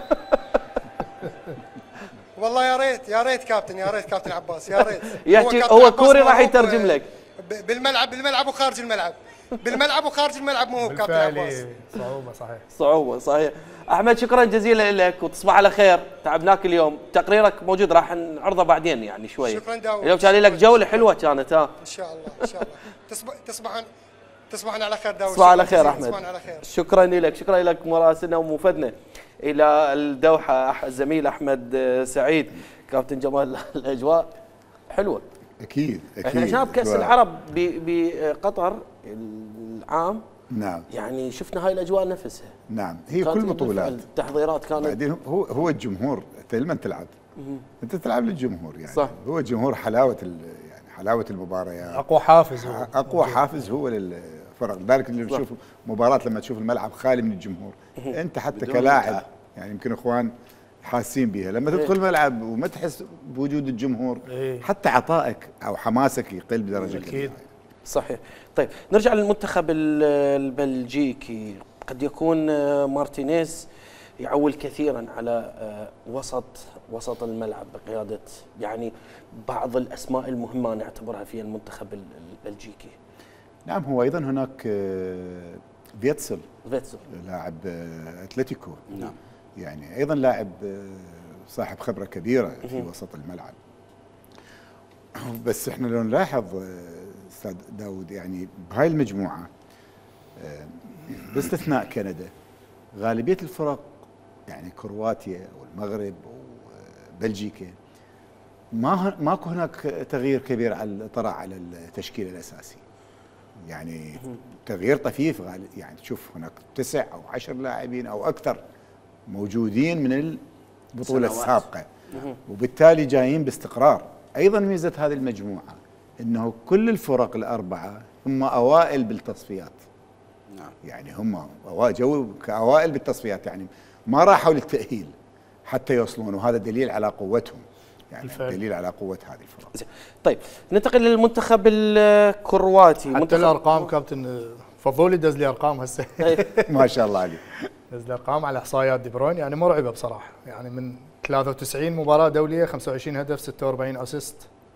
والله يا ريت كابتن عباس يا ريت. يحكي هو كوري راح يترجم لك. بالملعب وخارج الملعب. بالملعب وخارج الملعب مو هو كابتن عباس. صعوبه صحيح. احمد شكرا جزيلا لك وتصبح على خير. تعبناك اليوم. تقريرك موجود راح نعرضه بعدين يعني شوي. شكرا داود. اليوم كان لك جوله حلوه كانت. ان شاء الله تصبحون على خير داود. تصبح على خير احمد. شكرا لك مراسلنا ومفدنا الى الدوحه الزميل احمد سعيد. كابتن جمال الاجواء حلوه اكيد. احنا شباب كاس العرب بقطر العام. نعم. يعني شفنا هاي الاجواء نفسها. نعم هي كل بطولات التحضيرات كانت. بعدين هو الجمهور. انت لما تلعب انت تلعب للجمهور يعني. صح. هو الجمهور حلاوه المباريات. اقوى حافز هو في الفرق، لذلك اللي تشوف مباراه لما تشوف الملعب خالي من الجمهور انت حتى كلاعب يعني يمكن اخوان حاسين بيها لما تدخل الملعب وما تحس بوجود الجمهور حتى عطائك او حماسك يقل بدرجه كبيره. صحيح. طيب نرجع للمنتخب البلجيكي، قد يكون مارتينيز يعول كثيرا على وسط الملعب بقياده يعني بعض الاسماء المهمه نعتبرها في المنتخب البلجيكي. نعم، هو ايضا هناك فيتسل لاعب اتلتيكو، نعم يعني ايضا لاعب صاحب خبره كبيره في وسط الملعب. بس احنا لو نلاحظ استاذ داود يعني بهاي المجموعه باستثناء كندا غالبيه الفرق يعني كرواتيا والمغرب وبلجيكا ماكو هناك تغيير كبير طرأ على التشكيل الاساسي، يعني تغيير طفيف يعني تشوف هناك 9 أو 10 لاعبين او اكثر موجودين من البطوله السابقه، وبالتالي جايين باستقرار. ايضا ميزه هذه المجموعه انه كل الفرق الاربعه هم اوائل بالتصفيات. نعم. يعني هم جو كاوائل بالتصفيات، يعني ما راحوا للتاهيل حتى يوصلون، وهذا دليل على قوتهم، يعني دليل على قوه هذه الفرق. طيب ننتقل للمنتخب الكرواتي. حتى الارقام كابتن فضولي دز لي ارقام هسه ما شاء الله عليه، دز لي ارقام على احصائيات دي بروين يعني مرعبه بصراحه، يعني من 93 مباراه دوليه 25 هدف 46 اسيست.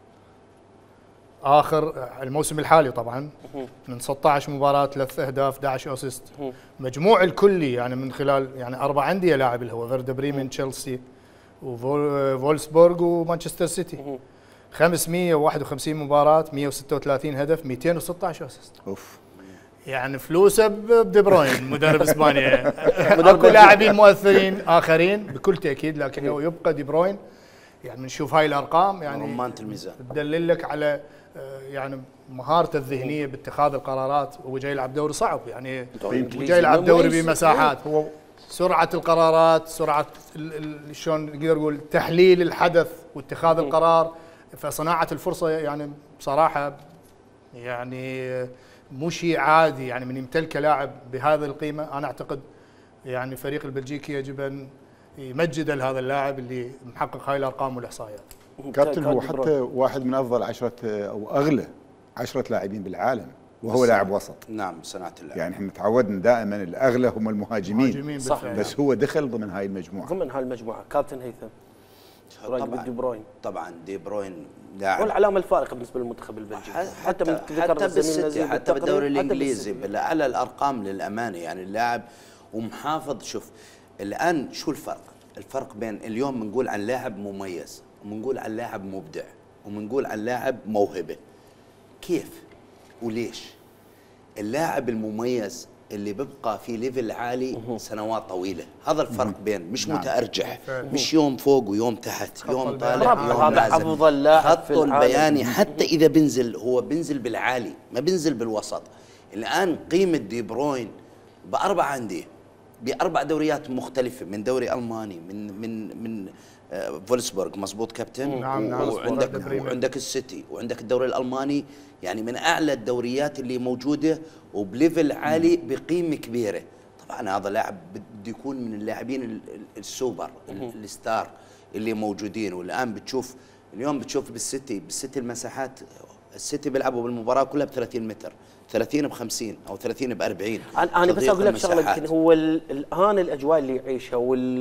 اخر الموسم الحالي طبعا من 16 مباراه 3 اهداف 11 اسيست. مجموع الكلي يعني من خلال يعني 4 انديه لاعب اللي هو فيردا بريمن، تشيلسي وفولسبورغ ومانشستر سيتي. 551 مباراه 136 هدف 216 اسيست. اوف، يعني فلوسه بدي بروين مدرب اسبانيا. اكو لاعبين مؤثرين اخرين بكل تاكيد، لكنه يبقى دي بروين. يعني بنشوف هاي الارقام يعني رمانة الميزان تدلل لك على يعني مهارته الذهنيه باتخاذ القرارات، وهو جاي يلعب دوري صعب، يعني جاي يلعب دوري بمساحات، هو سرعه القرارات، سرعه شلون نقدر نقول تحليل الحدث واتخاذ القرار، فصناعه الفرصه يعني بصراحه يعني مو شيء عادي. يعني من يمتلك لاعب بهذا القيمه انا اعتقد يعني فريق البلجيكي يجب ان يمجد هذا اللاعب اللي محقق هاي الارقام والاحصائيات. كابتن هو حتى واحد من افضل 10 او اغلى 10 لاعبين بالعالم، وهو لاعب وسط. نعم صناعه اللعب، يعني احنا تعودنا دائما الاغلى هم المهاجمين صح، بس هو دخل ضمن هاي المجموعه. ضمن هاي المجموعه. كابتن هيثم طبعا دي بروين، طبعا دي بروين لاعب والعلامه الفارقه بالنسبه للمنتخب البلجيكي حتى بالسيتي، حتى بالدوري الانجليزي بالاعلى الارقام للامانه. يعني اللاعب ومحافظ. شوف الان شو الفرق بين اليوم بنقول عن لاعب مميز، وبنقول عن لاعب مبدع، وبنقول عن لاعب موهبه. كيف وليش؟ اللاعب المميز اللي بيبقى في ليفل عالي سنوات طويله، هذا الفرق بين مش متأرجح، مش يوم فوق ويوم تحت، يوم طالع يوم نازل. افضل لاعب خطه البياني حتى اذا بنزل هو بنزل بالعالي، ما بنزل بالوسط. الان قيمه دي بروين باربع انديه باربع دوريات مختلفه، من دوري الماني، من فولسبورغ، مزبوط كابتن؟ نعم وعندك السيتي، وعندك الدوري الالماني، يعني من اعلى الدوريات اللي موجوده وبليفل عالي بقيمه كبيره. طبعا هذا لاعب بده يكون من اللاعبين السوبر الستار اللي موجودين. والان اليوم بتشوف بالسيتي المساحات، السيتي بيلعبوا بالمباراه كلها ب 30 متر، 30 ب 50 او 30 ب 40. انا بس اقول لك شغله، يمكن هو الان الاجواء اللي يعيشها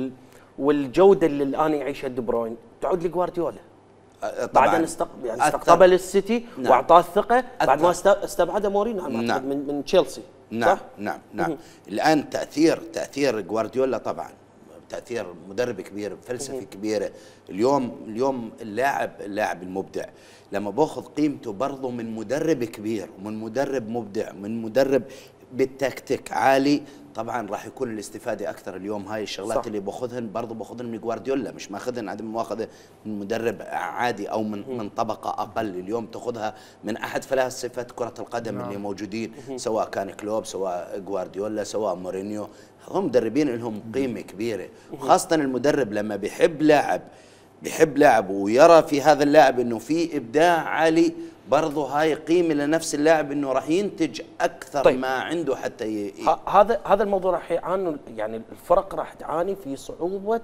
والجوده اللي الان يعيشها دي بروين تعود لجوارديولا بعد ان استقطب السيتي واعطاه الثقه بعد ما استبعد مورينيو من تشيلسي. نعم نعم نعم. الان تاثير جوارديولا طبعا تاثير مدرب كبير، فلسفه كبيره. اليوم اللاعب المبدع لما باخذ قيمته برضه من مدرب كبير ومن مدرب مبدع من مدرب بالتكتيك عالي، طبعا راح يكون الاستفاده اكثر. اليوم هاي الشغلات صح. اللي باخذهن برضه باخذهن من جوارديولا، مش ماخذهن عدم مؤاخذه من مدرب عادي او من طبقه اقل. اليوم تاخذها من احد فلاسفه كره القدم اللي موجودين، سواء كان كلوب، سواء جوارديولا، سواء مورينيو. هم مدربين لهم قيمه كبيره، وخاصه المدرب لما بيحب لاعب يحب لاعب ويرى في هذا اللاعب انه في ابداع عالي، برضه هاي قيمه لنفس اللاعب انه راح ينتج اكثر طيب. ما عنده حتى هذا الموضوع راح يعانوا، يعني الفرق راح تعاني في صعوبه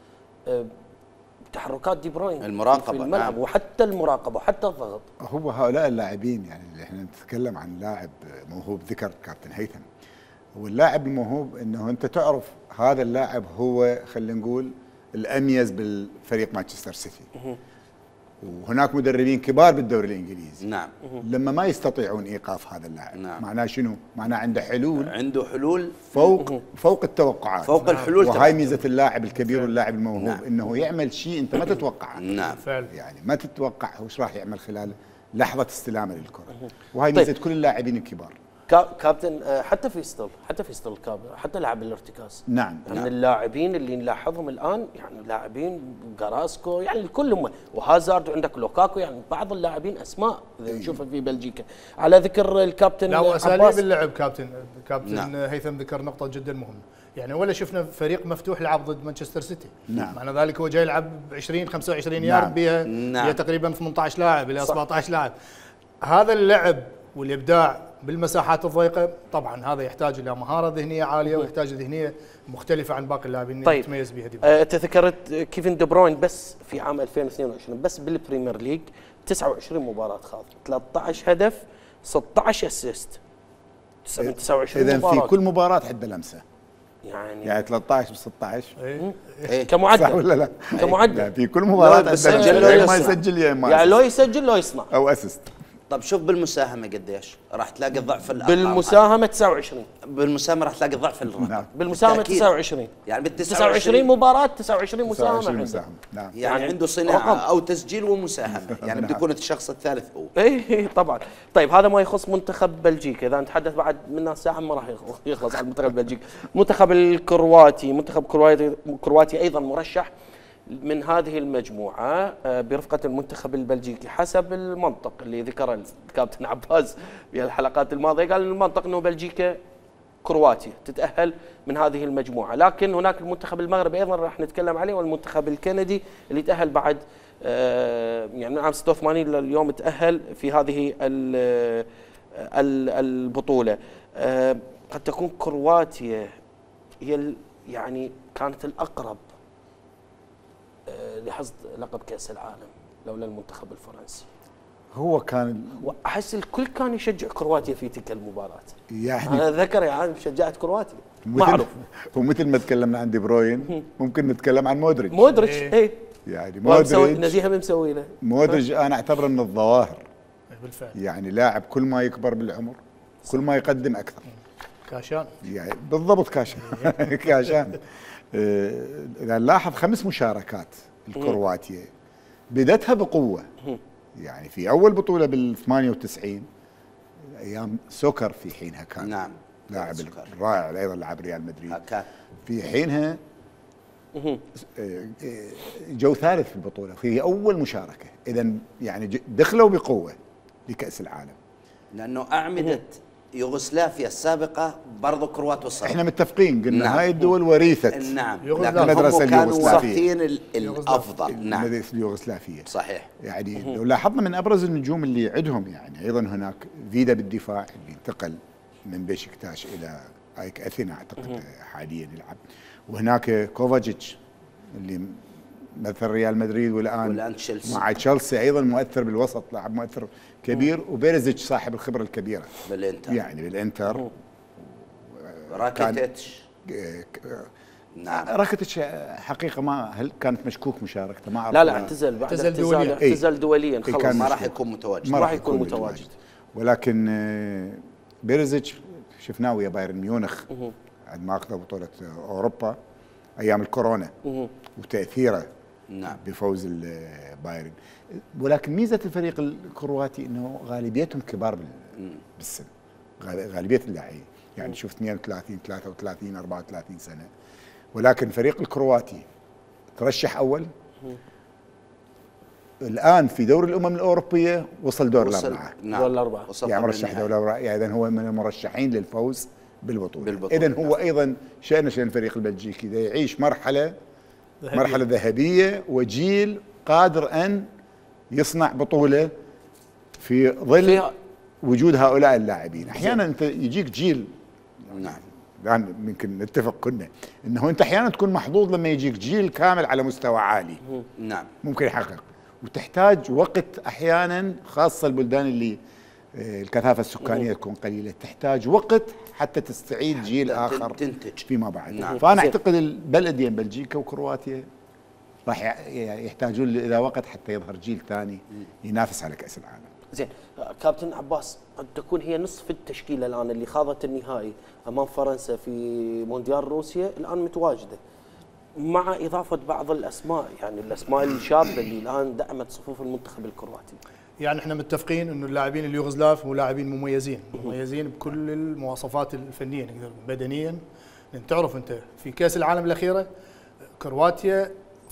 تحركات دي بروين المراقبه في الملعب. نعم. وحتى المراقبه وحتى الضغط. هو هؤلاء اللاعبين، يعني اللي احنا نتكلم عن لاعب موهوب، ذكر كابتن هيثم، واللاعب الموهوب انه انت تعرف هذا اللاعب هو خلينا نقول الاميز بالفريق مانشستر سيتي، وهناك مدربين كبار بالدوري الانجليزي نعم لما ما يستطيعون ايقاف هذا اللاعب. نعم. معناه شنو؟ معناه عنده حلول فوق التوقعات، فوق الحلول. وهاي ميزه اللاعب الكبير واللاعب الموهوب. نعم. انه يعمل شيء انت ما تتوقعه. نعم يعني ما تتوقع وش راح يعمل خلال لحظه استلامه للكره، وهاي ميزه كل اللاعبين الكبار. كابتن حتى في ستيل حتى لاعب الارتكاز. نعم. من نعم. اللاعبين اللي نلاحظهم الان، يعني لاعبين كاراسكو، يعني الكل هم، وهازارد، وعندك لوكاكو، يعني بعض اللاعبين اسماء اذا نشوفها في بلجيكا. على ذكر الكابتن لا، واساليب اللعب كابتن نعم. هيثم ذكر نقطه جدا مهمه، يعني ولا شفنا فريق مفتوح لعب ضد مانشستر سيتي. نعم. معنى ذلك هو جاي يلعب 25 يارد بها. نعم. هي تقريبا 18 لاعب الى 17 لاعب. هذا اللعب والابداع بالمساحات الضيقه طبعا هذا يحتاج الى مهاره ذهنيه عاليه، ويحتاج ذهنيه مختلفه عن باقي اللاعبين. طيب. يتميز بها انت ذكرت كيفن دي بروين بس في عام 2022 بس بالبريمير ليج 29 مباراه خاض، 13 هدف، 16 اسيست، 29 إذن مباراه. في كل مباراه حد لمسه، يعني 13 و16 كمعدل، صح ولا لا؟ كمعدل في كل مباراه بس ما يسجل يا لو يسجل لو يصنع او اسيست. طب شوف بالمساهمه قديش راح تلاقي الضعف في بالمساهمه 29 بالمساهمه راح تلاقي الضعف في الرقم. بالمساهمه 29 يعني بال 29 مباراه 29 مساهمه. نعم. يعني عنده صناعه او تسجيل ومساهمه، يعني بده يكون الشخص الثالث هو. اي طبعا. طيب هذا ما يخص منتخب بلجيكا، اذا نتحدث بعد منها ساعه ما راح يخلص عن المنتخب البلجيكي. المنتخب الكرواتي، منتخب كرواتي ايضا مرشح من هذه المجموعة برفقة المنتخب البلجيكي حسب المنطق اللي ذكره الكابتن عباس في الحلقات الماضية. قال المنطق أنه بلجيكا كرواتيا تتأهل من هذه المجموعة، لكن هناك المنتخب المغربي أيضا راح نتكلم عليه، والمنتخب الكندي اللي تأهل بعد يعني من عام 86 لليوم تأهل في هذه البطولة. قد تكون كرواتيا هي يعني كانت الأقرب لحصد لقب كأس العالم لولا المنتخب الفرنسي. هو كان واحس الكل كان يشجع كرواتيا في تلك المباراه. يعني انا ذكر يعني شجعت كرواتيا معروف. ومثل ما تكلمنا عن دي بروين ممكن نتكلم عن مودريتش. اي يعني مودريتش نزيهه من مسوي له. مودريتش انا اعتبره من الظواهر بالفعل، يعني لاعب كل ما يكبر بالعمر كل ما يقدم اكثر. كاشان يعني بالضبط كاشان كاشان. اذا نلاحظ 5 مشاركات الكرواتيا بدتها بقوه، يعني في اول بطوله بال 98 ايام سوكر في حينها كان نعم لاعب رائع ايضا لاعب ريال مدريد في حينها جو ثالث في البطوله في اول مشاركه. اذا يعني دخلوا بقوه لكاس العالم، لانه اعمده يوغوسلافيا السابقه برضه كروات وصلت. احنا متفقين قلنا نعم. هاي الدول وريثت نعم، لكن المدرسه اليوغوسلافيه الافضل. نعم المدرسه اليوغوسلافيه صحيح. يعني لو لاحظنا من ابرز النجوم اللي عندهم يعني ايضا هناك فيدا بالدفاع اللي انتقل من بيشكتاش الى ايك اثينا اعتقد حاليا يلعب، وهناك كوفاجيتش اللي مثل ريال مدريد والان مع تشيلسي ايضا مؤثر بالوسط، لاعب مؤثر كبير، وبيرزيتش صاحب الخبره الكبيره بالانتر يعني بالانتر. راكيتيتش نعم راكيتيتش حقيقه ما هل كانت مشكوك مشاركته ما اعرف. لا اعتزل دوليا خلص ما راح يكون متواجد ما راح يكون متواجد. ولكن بيرزيتش شفناه ويا بايرن ميونخ عندما اخذ بطوله اوروبا ايام الكورونا وتاثيره نعم بفوز البايرن. ولكن ميزه الفريق الكرواتي انه غالبيتهم كبار بالسن، غالبيه اللاعبين يعني شوف 32 33 34 سنه، ولكن الفريق الكرواتي ترشح اول الان في دوري الامم الاوروبيه وصل دور الاربعه. دور الاربعه يعني مرشح دور الاربعه، يعني اذا هو من المرشحين للفوز بالبطوله. اذا هو ايضا شان الفريق البلجيكي ده يعيش مرحله ذهبيه وجيل قادر ان يصنع بطوله في ظل وجود هؤلاء اللاعبين. احيانا انت يجيك جيل، نعم يعني يمكن نتفق كنا انه انت احيانا تكون محظوظ لما يجيك جيل كامل على مستوى عالي نعم ممكن يحقق، وتحتاج وقت احيانا، خاصه البلدان اللي الكثافه السكانيه تكون قليله، تحتاج وقت حتى تستعيد جيل اخر تنتج فيما بعد. نعم. فانا اعتقد البلدين بلجيكا وكرواتيا راح يحتاجون الى وقت حتى يظهر جيل ثاني ينافس على كاس العالم. زين كابتن عباس، قد تكون هي نصف التشكيله الان اللي خاضت النهائي امام فرنسا في مونديال روسيا الان متواجده، مع اضافه بعض الاسماء، يعني الاسماء الشابه اللي الان دعمت صفوف المنتخب الكرواتي. يعني احنا متفقين انه اللاعبين اليوغوسلاف هم لاعبين مميزين بكل المواصفات الفنيه، نقدر بدنيا، لان تعرف انت في كاس العالم الاخيره كرواتيا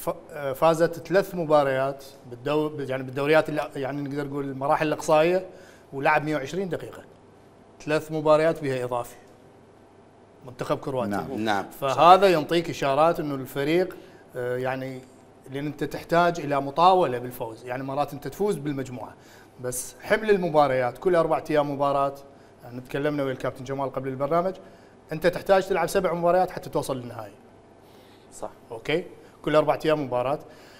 فازت 3 مباريات يعني بالدوريات يعني نقدر نقول المراحل الاقصائيه، ولعب 120 دقيقه، 3 مباريات بها اضافي منتخب كرواتيا. نعم فهذا ينطيك اشارات انه الفريق يعني، لان انت تحتاج الى مطاوله بالفوز، يعني مرات انت تفوز بالمجموعه بس حمل المباريات كل 4 ايام مباراه، يعني تكلمنا ويا الكابتن جمال قبل البرنامج، انت تحتاج تلعب 7 مباريات حتى توصل للنهائي. صح. اوكي، كل 4 ايام مباراه.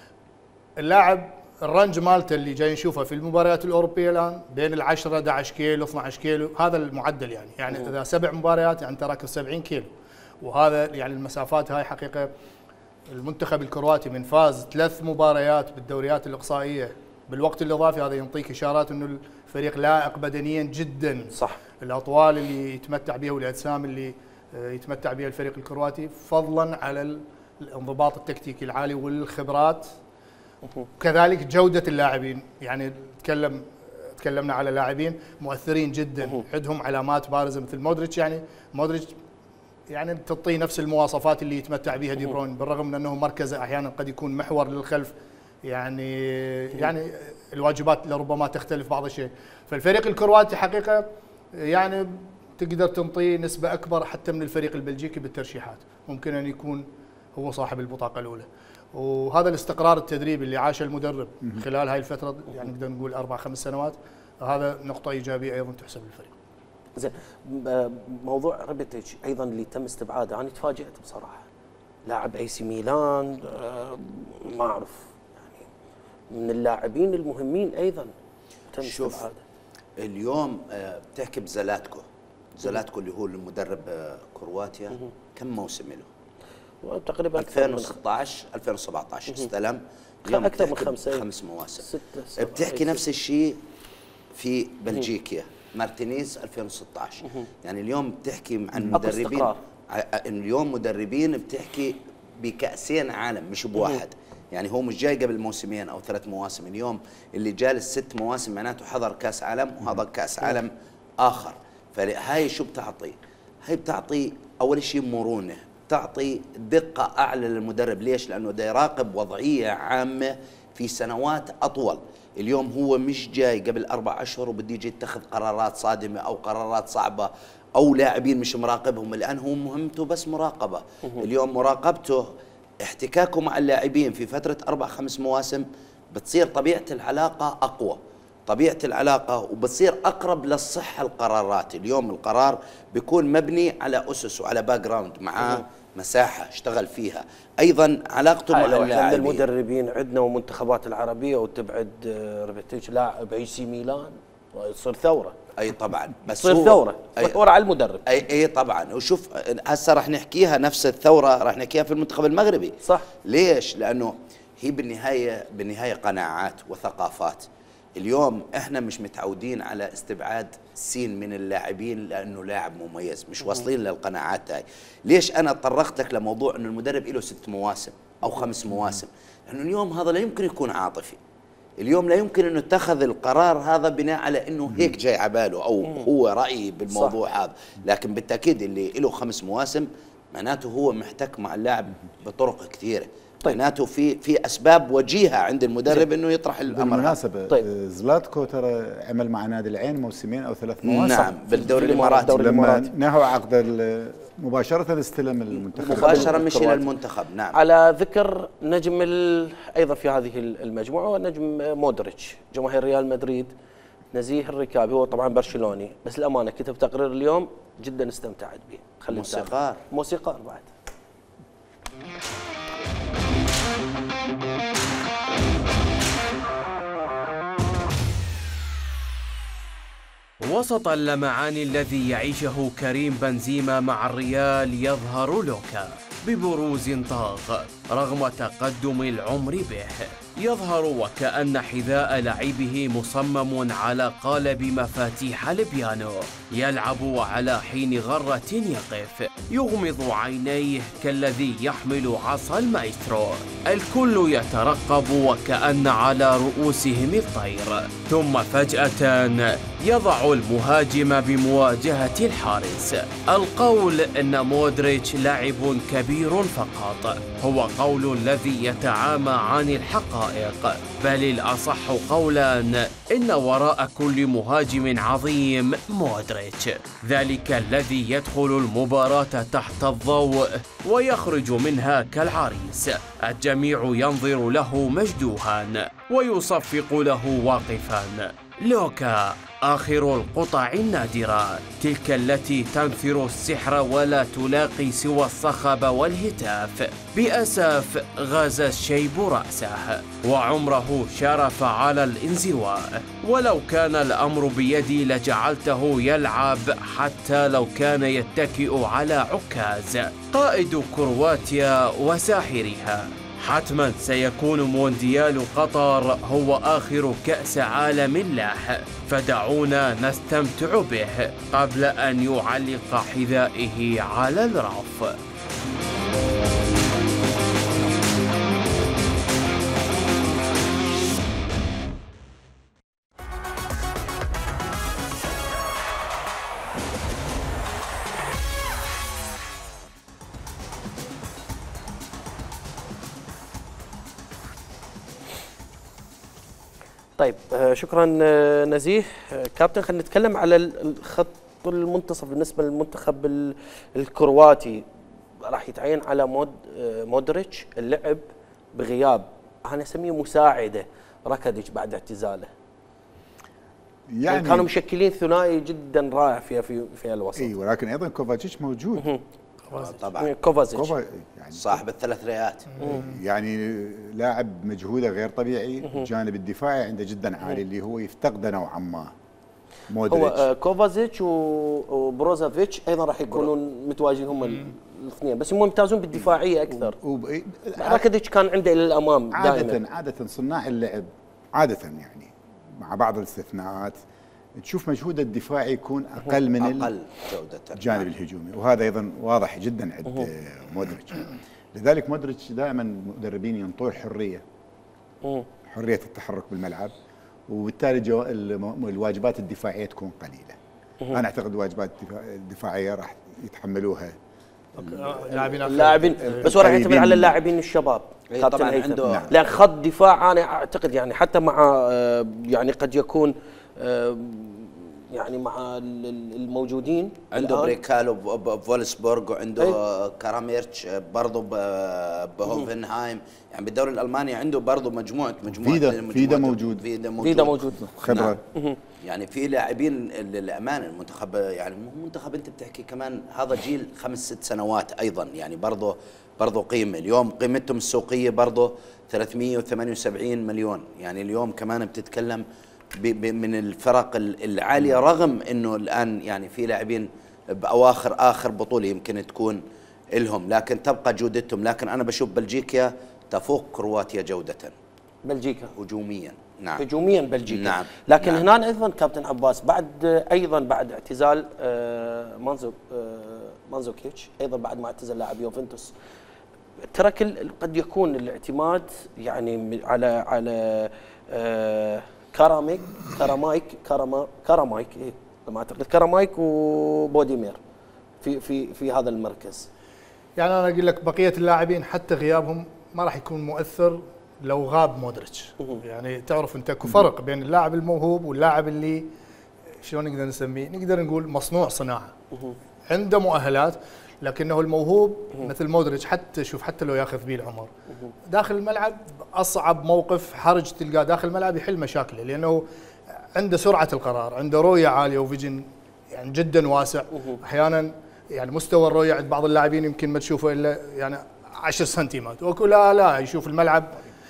اللاعب الرنج مالته اللي جاي نشوفه في المباريات الاوروبيه الان بين ال10 11 كيلو 12 كيلو، هذا المعدل يعني اذا 7 مباريات يعني انت راكب 70 كيلو، وهذا يعني المسافات هاي حقيقه. المنتخب الكرواتي من فاز 3 مباريات بالدوريات الاقصائيه بالوقت الاضافي، هذا يعطيك اشارات انه الفريق لائق بدنيا جدا. صح. الاطوال اللي يتمتع بها والاجسام اللي يتمتع بها الفريق الكرواتي، فضلا على الانضباط التكتيكي العالي والخبرات، كذلك جوده اللاعبين. يعني تكلمنا على لاعبين مؤثرين جدا، عندهم علامات بارزه مثل مودريتش. يعني مودريتش يعني تعطيه نفس المواصفات اللي يتمتع بها دي بروين، بالرغم من انه مركزه احيانا قد يكون محور للخلف، يعني الواجبات لربما تختلف بعض الشيء. فالفريق الكرواتي حقيقه يعني تقدر تنطيه نسبه اكبر حتى من الفريق البلجيكي بالترشيحات، ممكن ان يكون هو صاحب البطاقه الاولى. وهذا الاستقرار التدريبي اللي عاشه المدرب خلال هاي الفتره، يعني نقدر نقول 4-5 سنوات، هذا نقطه ايجابيه ايضا تحسب للفريق. زين، موضوع ريبيتيتش ايضا اللي تم استبعاده، انا تفاجئت بصراحه. لاعب اي سي ميلان، ما اعرف، يعني من اللاعبين المهمين ايضا تم استبعاده. اليوم بتحكي بزلاتكو اللي هو المدرب كرواتيا، كم موسم له؟ تقريبا 2016 2017 استلم، اليوم اكثر من 5 مواسم. بتحكي نفس الشيء في بلجيكا، مارتينيز 2016. يعني اليوم بتحكي عن مدربين، اليوم مدربين بتحكي بكأسين عالم مش بواحد. يعني هو مش جاي قبل موسمين او 3 مواسم، اليوم اللي جالس 6 مواسم معناته حضر كاس عالم، وهذا كاس عالم اخر. فهاي شو بتعطي؟ هاي بتعطي اول شيء مرونه، تعطي دقه اعلى للمدرب. ليش؟ لانه بده يراقب وضعيه عامه في سنوات اطول. اليوم هو مش جاي قبل 4 أشهر وبده يجي يتخذ قرارات صادمه او قرارات صعبه او لاعبين مش مراقبهم، الان هو مهمته بس مراقبه. اليوم مراقبته، احتكاكه مع اللاعبين في فتره 4-5 مواسم، بتصير طبيعه العلاقه اقوى، طبيعه العلاقه، وبتصير اقرب للصحه القرارات. اليوم القرار بيكون مبني على اسس وعلى باك جراوند، معاه مساحه اشتغل فيها. ايضا علاقته مع اللاعبين، المدربين عندنا ومنتخبات العربيه، وتبعد ريبيتيتش لاعب اي سي ميلان، يصير ثوره. اي طبعا، بس تصير ثوره على المدرب. اي طبعا. وشوف هسه راح نحكيها، نفس الثوره راح نحكيها في المنتخب المغربي. صح. ليش؟ لانه هي بالنهايه قناعات وثقافات. اليوم احنا مش متعودين على استبعاد سين من اللاعبين لانه لاعب مميز، مش واصلين للقناعات هاي. ليش انا طرقتك لموضوع انه المدرب له 6 مواسم او 5 مواسم؟ لانه اليوم هذا لا يمكن يكون عاطفي. اليوم لا يمكن انه اتخذ القرار هذا بناء على انه هيك جاي عباله او هو رايي بالموضوع. صح. هذا، لكن بالتاكيد اللي له 5 مواسم معناته هو محتك مع اللاعب بطرق كثيره، معناته في اسباب وجيهه عند المدرب انه يطرح الامر. بالمناسبه زلاتكو ترى عمل مع نادي العين موسمين او 3 مواسم. نعم بالدوري الاماراتي. لما نهوا عقد مباشره استلم المنتخب مباشره مشي للمنتخب. نعم. على ذكر نجم ايضا في هذه المجموعه ونجم مودريتش، جماهير ريال مدريد نزيه الركابي، هو طبعا برشلوني بس الامانه كتب تقرير اليوم جدا استمتعت به. موسيقار بعد. وسط اللمعان الذي يعيشه كريم بنزيما مع الريال يظهر لوكا ببروز طاغ رغم تقدم العمر به. يظهر وكأن حذاء لعبه مصمم على قالب مفاتيح البيانو، يلعب على حين غرة يقف، يغمض عينيه كالذي يحمل عصا المايسترو. الكل يترقب وكأن على رؤوسهم الطير، ثم فجأة يضع المهاجم بمواجهة الحارس. القول أن مودريتش لاعب كبير فقط هو قول الذي يتعامى عن الحقائق، بل الأصح قولا إن وراء كل مهاجم عظيم مودريتش، ذلك الذي يدخل المباراة تحت الضوء ويخرج منها كالعريس. الجميع ينظر له مجدوها ويصفق له واقفا. لوكا آخر القطع النادرة، تلك التي تنثر السحر ولا تلاقي سوى الصخب والهتاف. بأسف غاز الشيب رأسه وعمره شرف على الانزواء. ولو كان الأمر بيدي لجعلته يلعب حتى لو كان يتكئ على عكاز. قائد كرواتيا وساحرها. حتما سيكون مونديال قطر هو آخر كأس عالم له، فدعونا نستمتع به قبل أن يعلق حذائه على الرف. طيب شكرا نزيه. كابتن، خلينا نتكلم على الخط المنتصف بالنسبه للمنتخب الكرواتي. راح يتعين على مودريتش اللعب بغياب، انا اسميه مساعده راكاديتش بعد اعتزاله. يعني كانوا مشكلين ثنائي جدا رائع في الوسط. اي ولكن ايضا كوفازيتش موجود. طبعا كوفازيتش يعني صاحب الثلاث رئات، يعني لاعب مجهوده غير طبيعي. الجانب الدفاعي عنده جدا عالي اللي هو يفتقده نوعا ما مودريتش. هو كوفازيتش وبروزوفيتش ايضا راح يكونون متواجدين هم الاثنين، بس هم يمتازون بالدفاعيه اكثر. راكاديتش كان عنده الى الامام دائما. عاده صناع اللعب عاده يعني مع بعض الاستثناءات تشوف مجهوده الدفاعي يكون اقل من جوده الجانب الهجومي، وهذا ايضا واضح جدا عند مودريتش. لذلك مودريتش دائما المدربين ينطوه حريه التحرك بالملعب، وبالتالي الواجبات الدفاعيه تكون قليله. انا اعتقد الواجبات الدفاعيه راح يتحملوها اللاعبين، بس هو راح يعتمد على اللاعبين الشباب. طبعا عنده لان خط دفاع انا اعتقد يعني حتى مع يعني قد يكون يعني مع الموجودين عنده بريكالو بفولسبورغ، وعنده كاراميرتش برضه بهوفنهايم. يعني بالدوري الالماني عنده برضه مجموعه فيدا موجود خبره. يعني في لاعبين للامانه. المنتخب يعني منتخب انت بتحكي كمان هذا جيل 5-6 سنوات ايضا، يعني برضه قيمه. اليوم قيمتهم السوقيه برضه 378 مليون. يعني اليوم كمان بتتكلم من الفرق العاليه، رغم انه الان يعني في لاعبين باواخر اخر بطوله يمكن تكون لهم، لكن تبقى جودتهم. لكن انا بشوف بلجيكا تفوق كرواتيا جوده. بلجيكا هجوميا، نعم هجوميا بلجيكا، نعم. لكن نعم. هنا ايضا كابتن عباس بعد اعتزال مانزوكيتش، ايضا بعد ما اعتزل لاعب يوفنتوس، ترك قد يكون الاعتماد يعني على كارامايك إيه لما اعتقد كارامايك وبوديمير في هذا المركز. يعني انا اقول لك بقيه اللاعبين حتى غيابهم ما راح يكون مؤثر لو غاب مودريتش. يعني تعرف انت اكو فرق بين اللاعب الموهوب واللاعب اللي شلون نقدر نسميه؟ نقدر نقول مصنوع صناعه. عنده مؤهلات لكنه الموهوب مثل مودريتش، حتى شوف حتى لو ياخذ بيه العمر داخل الملعب اصعب موقف حرج تلقاه داخل الملعب يحل مشاكله، لانه عنده سرعه القرار، عنده رؤيه عاليه وفيجن يعني جدا واسع. احيانا يعني مستوى الرؤيه عند بعض اللاعبين يمكن ما تشوفه الا يعني 10 سنتيمات، وكل لا يشوف الملعب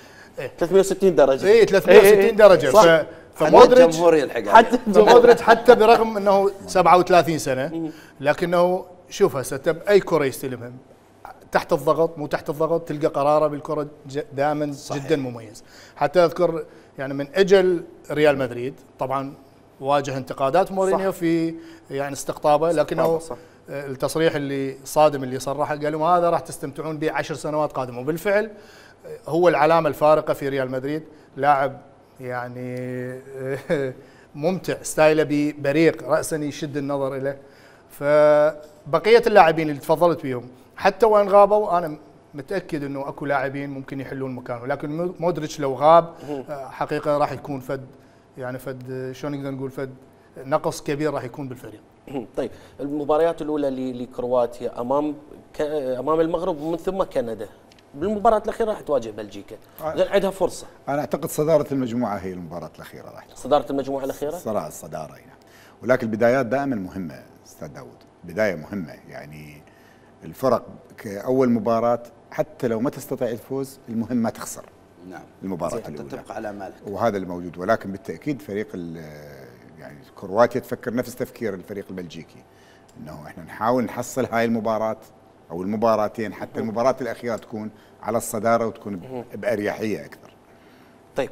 360 درجه. 360 درجه. فمودريتش حتى مودريتش حتى برغم انه 37 سنه لكنه شوف هسه باي كره يستلمها تحت الضغط مو تحت الضغط تلقى قراره بالكره دائما جدا مميز. حتى اذكر يعني من اجل ريال مدريد طبعا واجه انتقادات مورينيو في يعني استقطابه، لكنه التصريح اللي صادم اللي صرحه قالوا هذا راح تستمتعون به 10 سنوات قادمه، وبالفعل هو العلامه الفارقه في ريال مدريد. لاعب يعني ممتع، ستايله بريق، راسا يشد النظر له. فبقيه اللاعبين اللي تفضلت بيهم حتى وين غابوا انا متاكد انه اكو لاعبين ممكن يحلون مكانه، لكن مودريتش لو غاب حقيقه راح يكون فد شلون نقدر نقول فد نقص كبير راح يكون بالفريق. طيب المباريات الاولى لكرواتيا امام المغرب ومن ثم كندا، بالمباراة الأخيرة راح تواجه بلجيكا، عندها فرصة. أنا أعتقد صدارة المجموعة هي المباراة الأخيرة راح تكون. صدارة المجموعة الأخيرة؟ الصدارة يعني. ولكن البدايات دائما مهمة أستاذ داود، بداية مهمة يعني الفرق كأول مباراة حتى لو ما تستطيع الفوز المهم ما تخسر. نعم. المباراة الأولى. تبقى على مالك. وهذا الموجود، ولكن بالتأكيد فريق يعني كرواتيا تفكر نفس تفكير الفريق البلجيكي، إنه إحنا نحاول نحصل هاي المباراة أو المباراتين حتى المباراة الأخيرة تكون على الصدارة وتكون بأريحية أكثر. طيب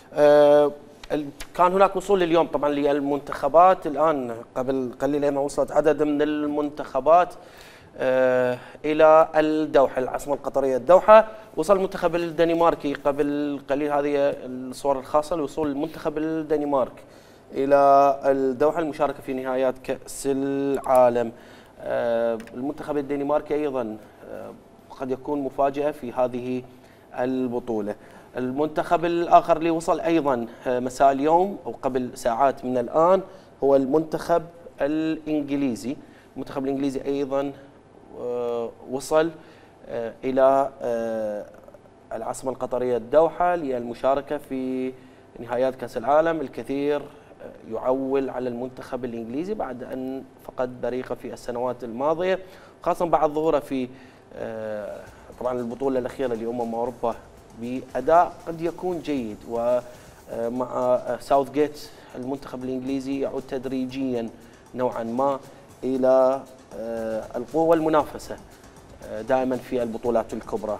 كان هناك وصول اليوم طبعا للمنتخبات، الآن قبل قليل وصلت عدد من المنتخبات إلى الدوحة العاصمة القطرية الدوحة. وصل المنتخب الدنماركي قبل قليل، هذه الصور الخاصة لوصول المنتخب الدنمارك إلى الدوحة المشاركة في نهائيات كأس العالم. المنتخب الدنماركي أيضا قد يكون مفاجأة في هذه البطولة. المنتخب الآخر اللي وصل أيضا مساء اليوم أو قبل ساعات من الآن هو المنتخب الإنجليزي. المنتخب الإنجليزي أيضا وصل إلى العاصمة القطرية الدوحة للمشاركة في نهائيات كأس العالم. الكثير يعول على المنتخب الإنجليزي بعد أن فقد بريقه في السنوات الماضية، خاصة بعد ظهوره في طبعا البطولة الأخيرة لأمم أوروبا بأداء قد يكون جيد. ومع ساوثغيت المنتخب الإنجليزي يعود تدريجيا نوعا ما إلى القوة والمنافسة دائما في البطولات الكبرى.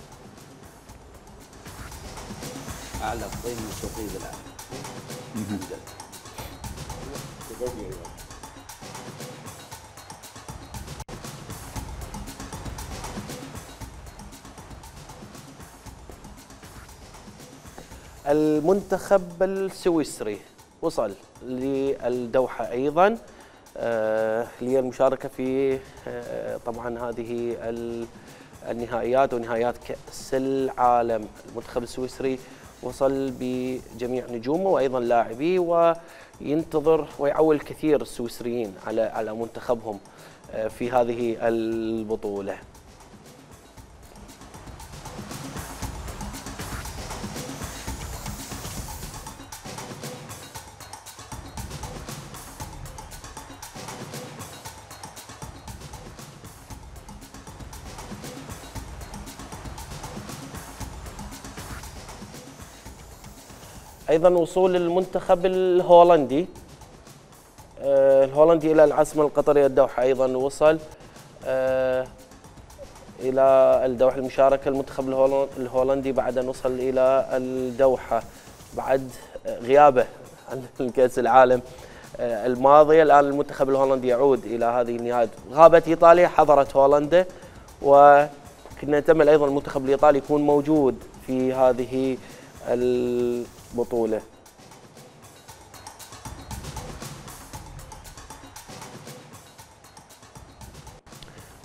أعلى قيمة سوقية بالعالم. المنتخب السويسري وصل للدوحة أيضا للمشاركة في طبعا هذه النهائيات ونهائيات كأس العالم. المنتخب السويسري وصل بجميع نجومه وأيضا لاعبيه، وينتظر ويعول كثير السويسريين على منتخبهم في هذه البطولة. أيضا وصول المنتخب الهولندي إلى العاصمة القطرية الدوحة، أيضا وصل إلى الدوحة المشاركة. المنتخب الهولندي بعد أن وصل إلى الدوحة بعد غيابه عن كأس العالم الماضية، الآن المنتخب الهولندي يعود إلى هذه النهائيات. غابت إيطاليا، حضرت هولندا، وكنا نتأمل أيضا المنتخب الإيطالي يكون موجود في هذه البطولة.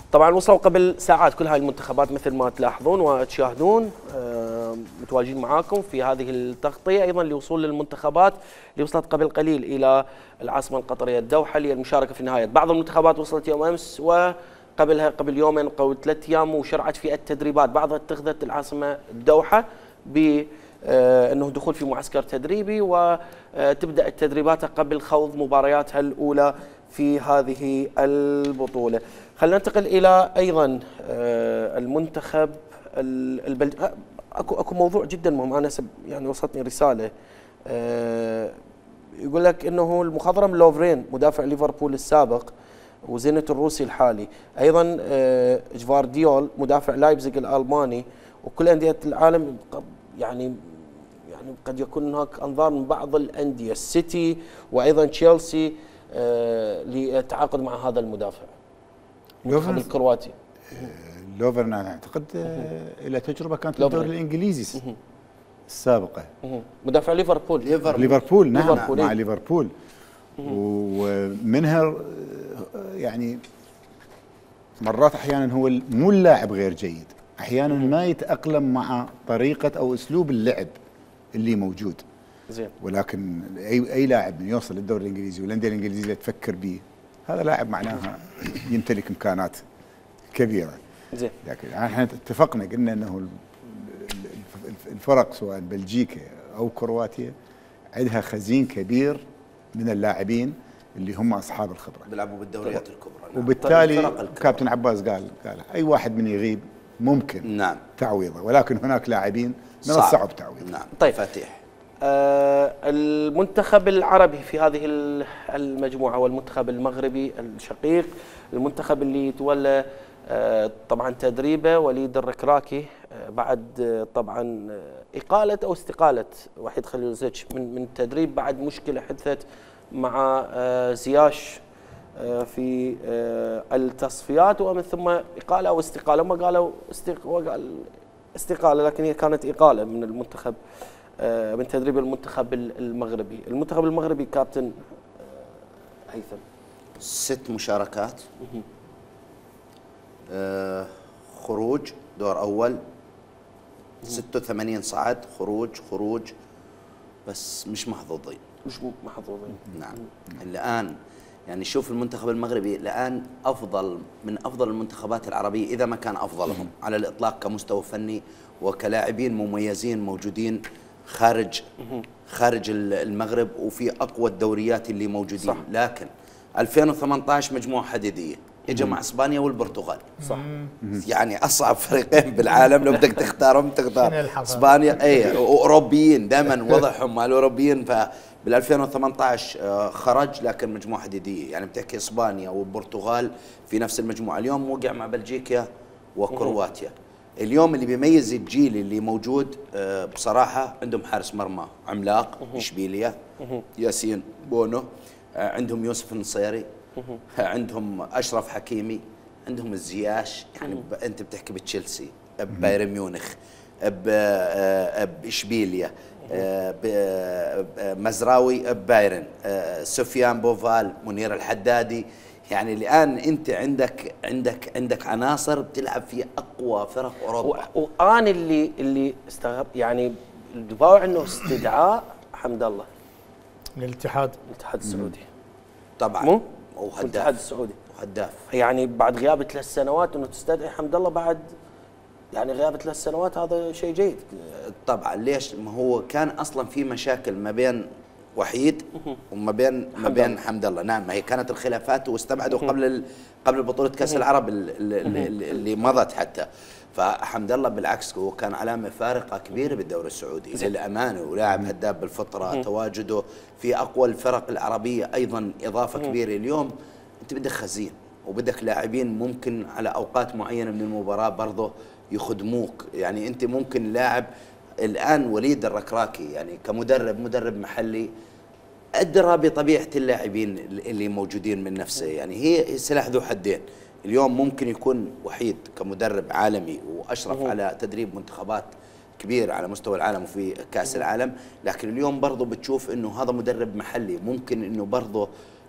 طبعا وصلوا قبل ساعات كل هاي المنتخبات مثل ما تلاحظون وتشاهدون، متواجدين معاكم في هذه التغطية. أيضا لوصول للمنتخبات اللي وصلت قبل قليل إلى العاصمة القطرية الدوحة للمشاركة في النهايات. بعض المنتخبات وصلت يوم أمس وقبلها قبل يومين قبل 3 أيام وشرعت في التدريبات. بعضها اتخذت العاصمة الدوحة بأنه دخول في معسكر تدريبي وتبدأ التدريبات قبل خوض مبارياتها الأولى في هذه البطولة. خلينا ننتقل إلى أيضا المنتخب اكو موضوع جدا مهم. انا يعني وصلتني رساله يقول لك انه المخضرم لوفرين مدافع ليفربول السابق وزينت الروسي الحالي، ايضا جفارديول مدافع لايبزيغ الالماني، وكل انديه العالم يعني قد يكون هناك انظار من بعض الانديه السيتي وايضا تشيلسي للتعاقد مع هذا المدافع المنتخب الكرواتي. لوفرن انا اعتقد له تجربه كانت بالدوري الانجليزي السابقه. مدافع ليفربول نعم ليفربول مع ليفربول، ومنها يعني مرات احيانا هو مو اللاعب غير جيد، احيانا ما يتاقلم مع طريقه او اسلوب اللعب اللي موجود. زين. ولكن اي لاعب من يوصل للدوري الانجليزي والانديه الانجليزيه اللي تفكر به، هذا لاعب معناها يمتلك امكانات كبيره. زين. لكن احنا اتفقنا قلنا انه الفرق سواء بلجيكا او كرواتيا عندها خزين كبير من اللاعبين اللي هم اصحاب الخبره. بيلعبوا بالدوريات الكبرى. نعم. وبالتالي كابتن عباس قال اي واحد من يغيب ممكن نعم تعويضه، ولكن هناك لاعبين من الصعب تعويضه. نعم. طيب فاتح. المنتخب العربي في هذه المجموعه والمنتخب المغربي الشقيق، المنتخب اللي تولى طبعا تدريبه وليد الركراكي بعد طبعا اقاله او استقاله وحيد خليلوزيتش من التدريب بعد مشكله حدثت مع زياش في التصفيات، ومن ثم اقاله او استقاله. هم قالوا استقاله لكن هي كانت اقاله من المنتخب من تدريب المنتخب المغربي. المنتخب المغربي كابتن هيثم 6 مشاركات، خروج دور اول 86 صعد، خروج بس مش محظوظين. نعم. الان يعني شوف المنتخب المغربي الان من افضل المنتخبات العربيه اذا ما كان افضلهم على الاطلاق كمستوى فني وكلاعبين مميزين موجودين خارج المغرب وفي اقوى الدوريات اللي موجودين. صح. لكن 2018 مجموعه حديديه اجى مع اسبانيا والبرتغال. صح. يعني اصعب فريقين بالعالم لو بدك تختارهم تختار اسبانيا واوروبيين دائما وضعهم مع الاوروبيين. فبال 2018 خرج لكن مجموعه حديديه، يعني بتحكي اسبانيا والبرتغال في نفس المجموعه. اليوم وقع مع بلجيكا وكرواتيا. اليوم اللي بيميز الجيل اللي موجود بصراحه عندهم حارس مرمى عملاق اشبيليا ياسين بونو، عندهم يوسف النصيري، عندهم اشرف حكيمي، عندهم الزياش. يعني انت بتحكي بتشيلسي، بايرن ميونخ، باشبيليا، مزراوي بايرن، سفيان بوفال، منير الحدادي. يعني الان انت عندك عناصر بتلعب في اقوى فرق اوروبا. وانا اللي استغرب يعني الدفاع انه استدعاء حمد الله من الاتحاد السعودي طبعا، الاتحاد السعودي وهداف. يعني بعد غياب 3 سنوات انه تستدعي حمد الله بعد يعني غياب 3 سنوات، هذا شيء جيد طبعا. ليش؟ ما هو كان اصلا في مشاكل ما بين وحيد وما بين حمد الله. نعم، ما هي كانت الخلافات واستبعدوا قبل بطولة كأس العرب اللي مضت حتى. فحمد الله بالعكس هو كان علامة فارقة كبيرة بالدوري السعودي للأمانة، ولاعب هداف بالفطرة، تواجده في أقوى الفرق العربية أيضا إضافة كبيرة. اليوم أنت بدك خزين وبدك لاعبين ممكن على أوقات معينة من المباراة برضه يخدموك. يعني أنت ممكن لاعب الآن وليد الركراكي يعني مدرب محلي أدرى بطبيعة اللاعبين اللي موجودين من نفسه. يعني هي سلاح ذو حدين. اليوم ممكن يكون وحيد كمدرب عالمي وأشرف على تدريب منتخبات كبيرة على مستوى العالم وفي كأس العالم، لكن اليوم برضه بتشوف إنه هذا مدرب محلي ممكن إنه برضه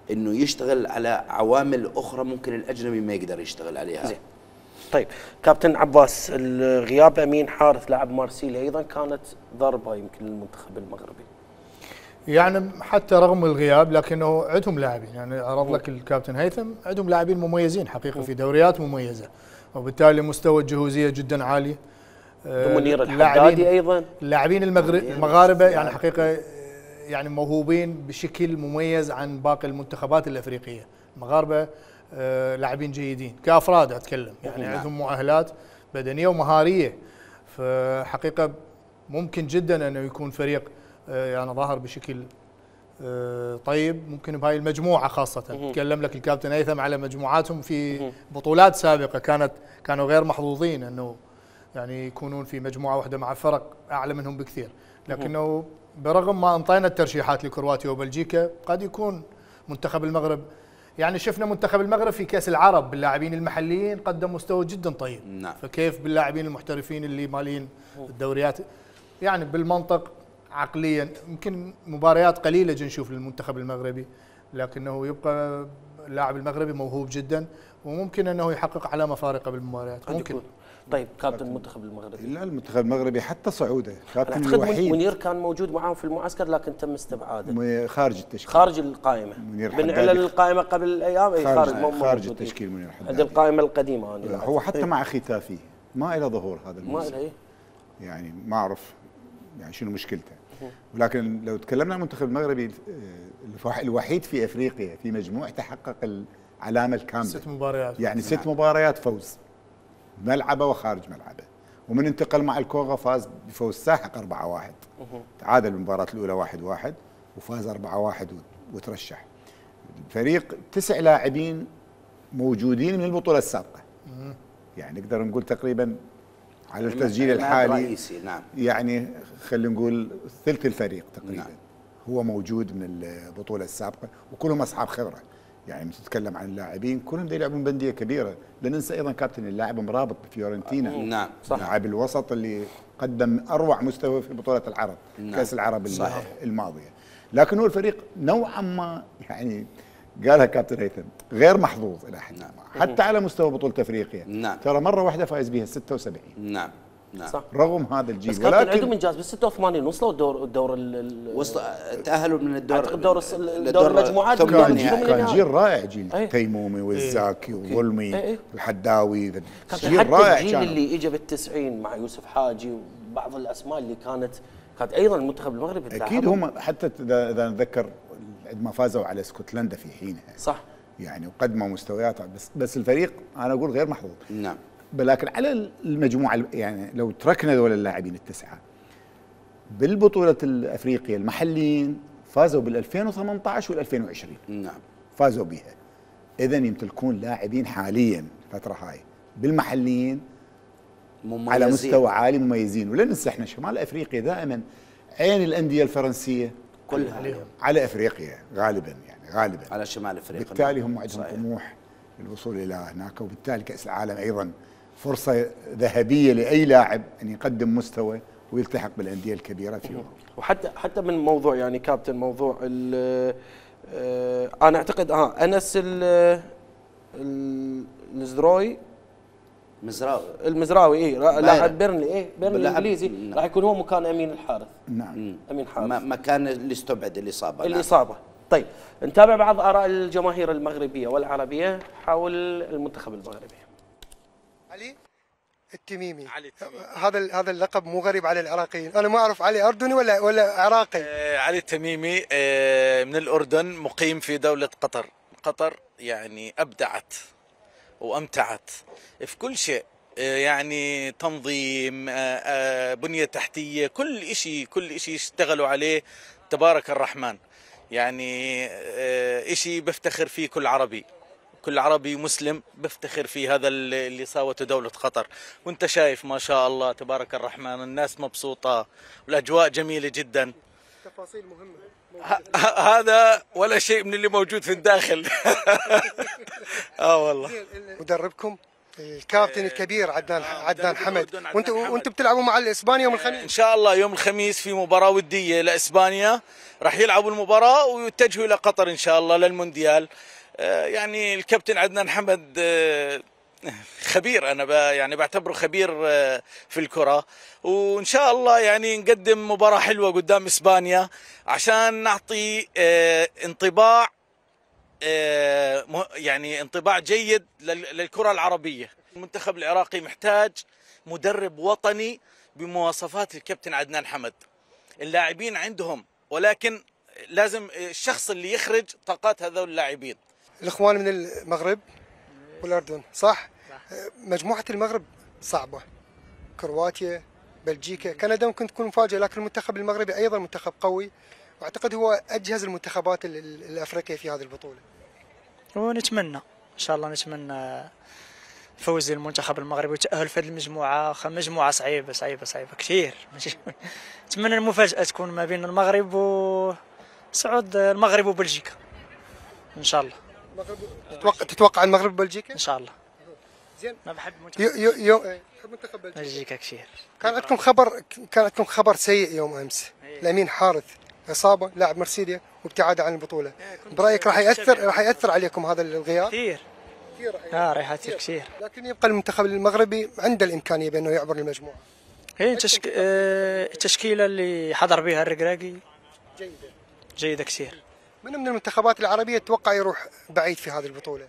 انه يشتغل على عوامل اخرى ممكن الاجنبي ما يقدر يشتغل عليها. زين. طيب كابتن عباس، غياب امين حارث لاعب مارسيليا ايضا كانت ضربه يمكن للمنتخب المغربي. يعني حتى رغم الغياب لكنه عندهم لاعبين، يعني عرض لك الكابتن هيثم عندهم لاعبين مميزين حقيقه في دوريات مميزه، وبالتالي مستوى الجهوزيه جدا عالي. منير الحدادي ايضا اللاعبين المغاربه يعني حقيقه يعني موهوبين بشكل مميز عن باقي المنتخبات الافريقيه. المغاربه لاعبين جيدين كافراد اتكلم، يعني عندهم مؤهلات بدنيه ومهاريه، فحقيقه ممكن جدا انه يكون فريق يعني ظهر بشكل طيب ممكن بهاي المجموعه خاصه. تكلم لك الكابتن هيثم على مجموعاتهم في بطولات سابقه كانوا غير محظوظين انه يعني يكونون في مجموعه واحده مع فرق اعلى منهم بكثير، لكنه برغم ما انطينا الترشيحات لكرواتيا وبلجيكا قد يكون منتخب المغرب، يعني شفنا منتخب المغرب في كاس العرب باللاعبين المحليين قدم مستوى جدا طيب. نعم. فكيف باللاعبين المحترفين اللي مالين الدوريات؟ يعني بالمنطق عقليا يمكن مباريات قليله نشوف للمنتخب المغربي، لكنه يبقى اللاعب المغربي موهوب جدا وممكن انه يحقق علامه فارقه بالمباريات ممكن. طيب كابتن المنتخب المغربي. لا المنتخب المغربي حتى صعوده كابتن الوحيد منير كان موجود معاهم في المعسكر لكن تم استبعاده خارج التشكيل، خارج القائمه. بنعلن القائمه قبل ايام خارج التشكيل منير الحدادي عند القائمه القديمه. هو حتى مع ختافي ما له ظهور هذا الموسم، ما له يعني ما اعرف يعني شنو مشكلته. ولكن لو تكلمنا عن المنتخب المغربي الوحيد في افريقيا في مجموعته حقق العلامه الكامله 6 مباريات، يعني 6 مباريات فوز ملعبه وخارج ملعبه، ومن انتقل مع الكونغو فاز بفوز ساحق 4-1، تعادل المباراه الاولى 1-1 وفاز 4-1 وترشح. الفريق 9 لاعبين موجودين من البطوله السابقه، يعني نقدر نقول تقريبا على التسجيل الحالي نعم. يعني خلينا نقول ثلث الفريق تقريبا نعم. هو موجود من البطوله السابقه وكلهم اصحاب خبره، يعني تتكلم عن اللاعبين كلهم يلعبون بانديه كبيره. لا ننسى ايضا كابتن اللاعب مرابط بفيورنتينا، نعم لاعب الوسط اللي قدم اروع مستوى في بطوله العرب، نعم. كاس العرب الماضيه. لكن هو الفريق نوعا ما يعني قالها كابتن هيثم غير محظوظ الى حد ما، حتى على مستوى بطوله افريقيا. نعم. ترى مره واحده فايز بها 76. نعم نعم. صح. رغم هذا الجيل، بس ولكن عندهم انجاز بال 86 وصلوا الدور تاهلوا من الدور المجموعات. كان جيل رائع، جيل تيمومي والزاكي وظلمي والحداوي، جيل رائع. الجيل اللي اجى بال90 مع يوسف حاجي وبعض الاسماء اللي كانت ايضا المنتخب المغربي اكيد هم حتى اذا نتذكر عندما فازوا على اسكتلندا في حينها صح، يعني وقدموا مستويات، بس الفريق انا اقول غير محظوظ. نعم. لكن على المجموعه يعني لو تركنا ذول اللاعبين التسعه بالبطوله الافريقيه المحليين فازوا بال 2018 وال 2020. نعم. فازوا بها. اذا يمتلكون لاعبين حاليا الفتره هاي بالمحليين مميزين. على مستوى عالي مميزين. ولا ننسى احنا شمال افريقيا دائما عين الانديه الفرنسيه كلها على افريقيا غالبا، يعني غالبا على شمال افريقيا. بالتالي هم عندهم طموح للوصول الى هناك، وبالتالي كاس العالم ايضا فرصه ذهبيه لاي لاعب ان يقدم مستوى ويلتحق بالانديه الكبيره في اوروبا. وحتى من موضوع يعني كابتن موضوع انا اعتقد انس المزراوي لاعب بيرنلي بيرنلي الانجليزي راح يكون هو مكان امين الحارث. نعم. امين حارث مكان اللي استبعد الاصابه. طيب نتابع بعض اراء الجماهير المغربيه والعربيه حول المنتخب المغربي. علي التميمي. هذا اللقب مو غريب على العراقيين، انا ما اعرف علي اردني ولا عراقي. علي التميمي من الاردن، مقيم في دوله قطر. قطر يعني ابدعت وامتعت في كل شيء، يعني تنظيم، بنيه تحتيه، كل شيء اشتغلوا عليه تبارك الرحمن. يعني شيء بفتخر فيه كل عربي مسلم بفتخر في هذا اللي ساوته دولة قطر. وانت شايف ما شاء الله تبارك الرحمن الناس مبسوطة والأجواء جميلة جدا. تفاصيل مهمة هذا ولا شيء من اللي موجود في الداخل. والله. مدربكم الكابتن الكبير عدنان حمد، وانتم بتلعبوا مع اسبانيا يوم الخميس. ان شاء الله يوم الخميس في مباراه وديه لاسبانيا، راح يلعبوا المباراه ويتجهوا الى قطر ان شاء الله للمونديال. يعني الكابتن عدنان حمد خبير، انا يعني بعتبره خبير في الكره، وان شاء الله يعني نقدم مباراه حلوه قدام اسبانيا عشان نعطي انطباع يعني انطباع جيد للكره العربيه. المنتخب العراقي محتاج مدرب وطني بمواصفات الكابتن عدنان حمد. اللاعبين عندهم، ولكن لازم الشخص اللي يخرج طاقات هذول اللاعبين. الاخوان من المغرب والاردن صح؟ مجموعه المغرب صعبه، كرواتيا، بلجيكا، كندا ممكن تكون مفاجاه، لكن المنتخب المغربي ايضا منتخب قوي، واعتقد هو اجهز المنتخبات الافريقيه في هذه البطوله. ونتمنى ان شاء الله نتمنى فوز المنتخب المغربي وتاهل في هذه المجموعه. مجموعه صعيبه كثير. نتمنى المفاجاه تكون ما بين المغرب وصعود المغرب وبلجيكا ان شاء الله. تتوقع المغرب وبلجيكا؟ ان شاء الله. زين. ما بحب منتخب بلجيكا كثير. كان عندكم خبر سيء يوم امس، الامين حارث اصابه لاعب مرسيليا وابتعاده عن البطوله، برايك راح ياثر عليكم هذا الغياب؟ كثير راح ياثر كثير، لكن يبقى المنتخب المغربي عنده الامكانيه بانه يعبر المجموعه. هي التشكيله اللي حضر بها الركراكي جيده كثير. من المنتخبات العربيه تتوقع يروح بعيد في هذه البطوله؟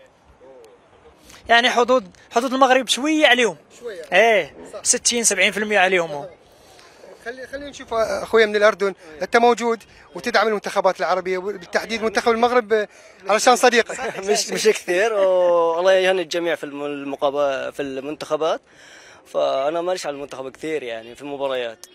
يعني حدود المغرب شويه عليهم، ايه 60-70% عليهم. خلينا نشوف اخويا من الاردن، انت موجود وتدعم المنتخبات العربيه وبالتحديد منتخب المغرب علشان صديق. مش كثير، والله يهني الجميع في المنتخبات، فانا ماليش على المنتخب كثير يعني في المباريات.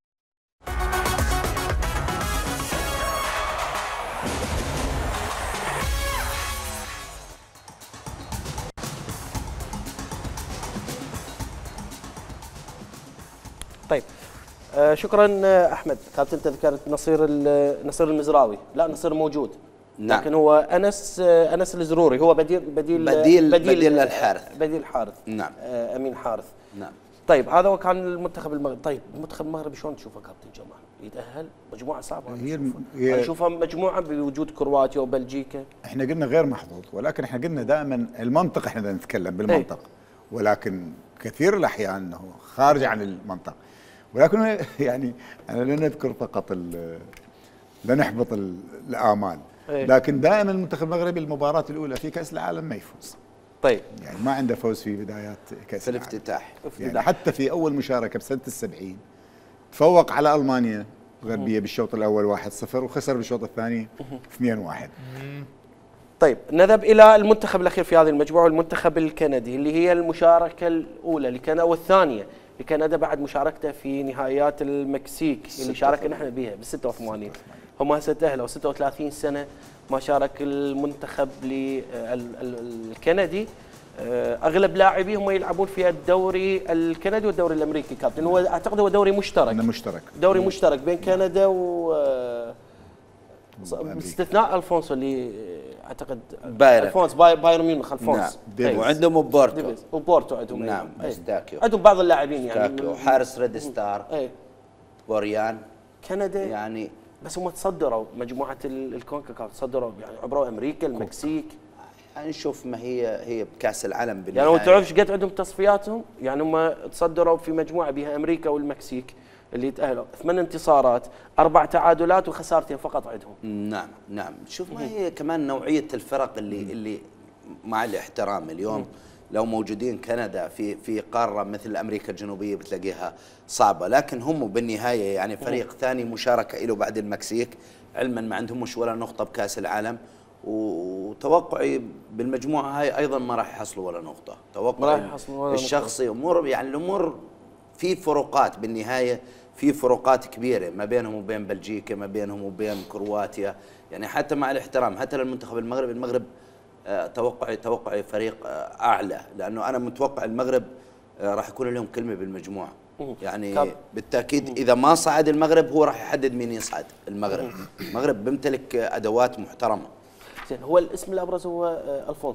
طيب شكرا احمد. كابتن انت ذكرت نصير المزراوي، لا نصير موجود. نعم. لكن هو انس الزروري هو بديل الحارث. بديل الحارث. نعم. امين حارث. نعم. طيب هذا هو كان المنتخب المغربي. طيب المنتخب المغربي شلون تشوفه كابتن جمال؟ يتاهل؟ مجموعه صعبه. انا اشوفها مجموعه بوجود كرواتيا وبلجيكا. احنا قلنا غير محظوظ، ولكن احنا قلنا دائما المنطق، احنا نتكلم بالمنطق، ولكن كثير الاحيان انه خارج عن المنطق. ولكن يعني انا لا نذكر فقط لا نحبط الامال، لكن دائما المنتخب المغربي المباراه الاولى في كاس العالم ما يفوز. طيب يعني ما عنده فوز في بدايات كاس العالم. في الافتتاح. يعني حتى في اول مشاركه بسنه ال70 تفوق على المانيا الغربيه بالشوط الاول 1-0 وخسر بالشوط الثاني 2-1. طيب نذهب الى المنتخب الاخير في هذه المجموعه، المنتخب الكندي اللي هي المشاركه الاولى لكندا والثانيه لكندا بعد مشاركته في نهائيات المكسيك اللي شاركنا احنا بها بال 86. هم هسه تاهلوا 36 سنه ما شارك المنتخب الكندي. اغلب لاعبيه هم يلعبون في الدوري الكندي والدوري الامريكي كابتن. هو اعتقد هو دوري مشترك. دوري مشترك بين كندا و باستثناء الفونسو اللي اعتقد بايرن ميونخ الفونس. نعم. وعندهم وبورتو عندهم. نعم. مستاكيو عندهم بعض اللاعبين يعني وحارس ريد ستار. بوريان. كندا يعني بس هم تصدروا مجموعه الكونكاكاف، تصدروا يعني عبروا امريكا المكسيك. يعني نشوف ما هي بكاس العالم بالنهايه. يعني ما تعرفش قد عندهم تصفياتهم، يعني هم تصدروا في مجموعه بها امريكا والمكسيك اللي تأهلوا 8 انتصارات 4 تعادلات وخسارتين فقط عندهم. نعم. شوف ما هي كمان نوعيه الفرق اللي مع الاحترام اليوم لو موجودين كندا في قاره مثل امريكا الجنوبيه بتلاقيها صعبه، لكن هم بالنهايه يعني فريق ثاني مشاركه له بعد المكسيك، علما ما عندهمش ولا نقطه بكاس العالم، وتوقعي بالمجموعه هاي ايضا ما راح يحصلوا ولا نقطه. توقعي الشخصي امور يعني الامور في فروقات بالنهايه، في فروقات كبيره ما بينهم وبين بلجيكا، ما بينهم وبين كرواتيا، يعني حتى مع الاحترام حتى للمنتخب المغرب توقعي فريق اعلى، لانه انا متوقع المغرب راح يكون لهم كلمه بالمجموعه. يعني بالتاكيد اذا ما صعد المغرب هو راح يحدد مين يصعد. المغرب بيمتلك ادوات محترمه. زين هو الاسم الابرز هو الفونسو.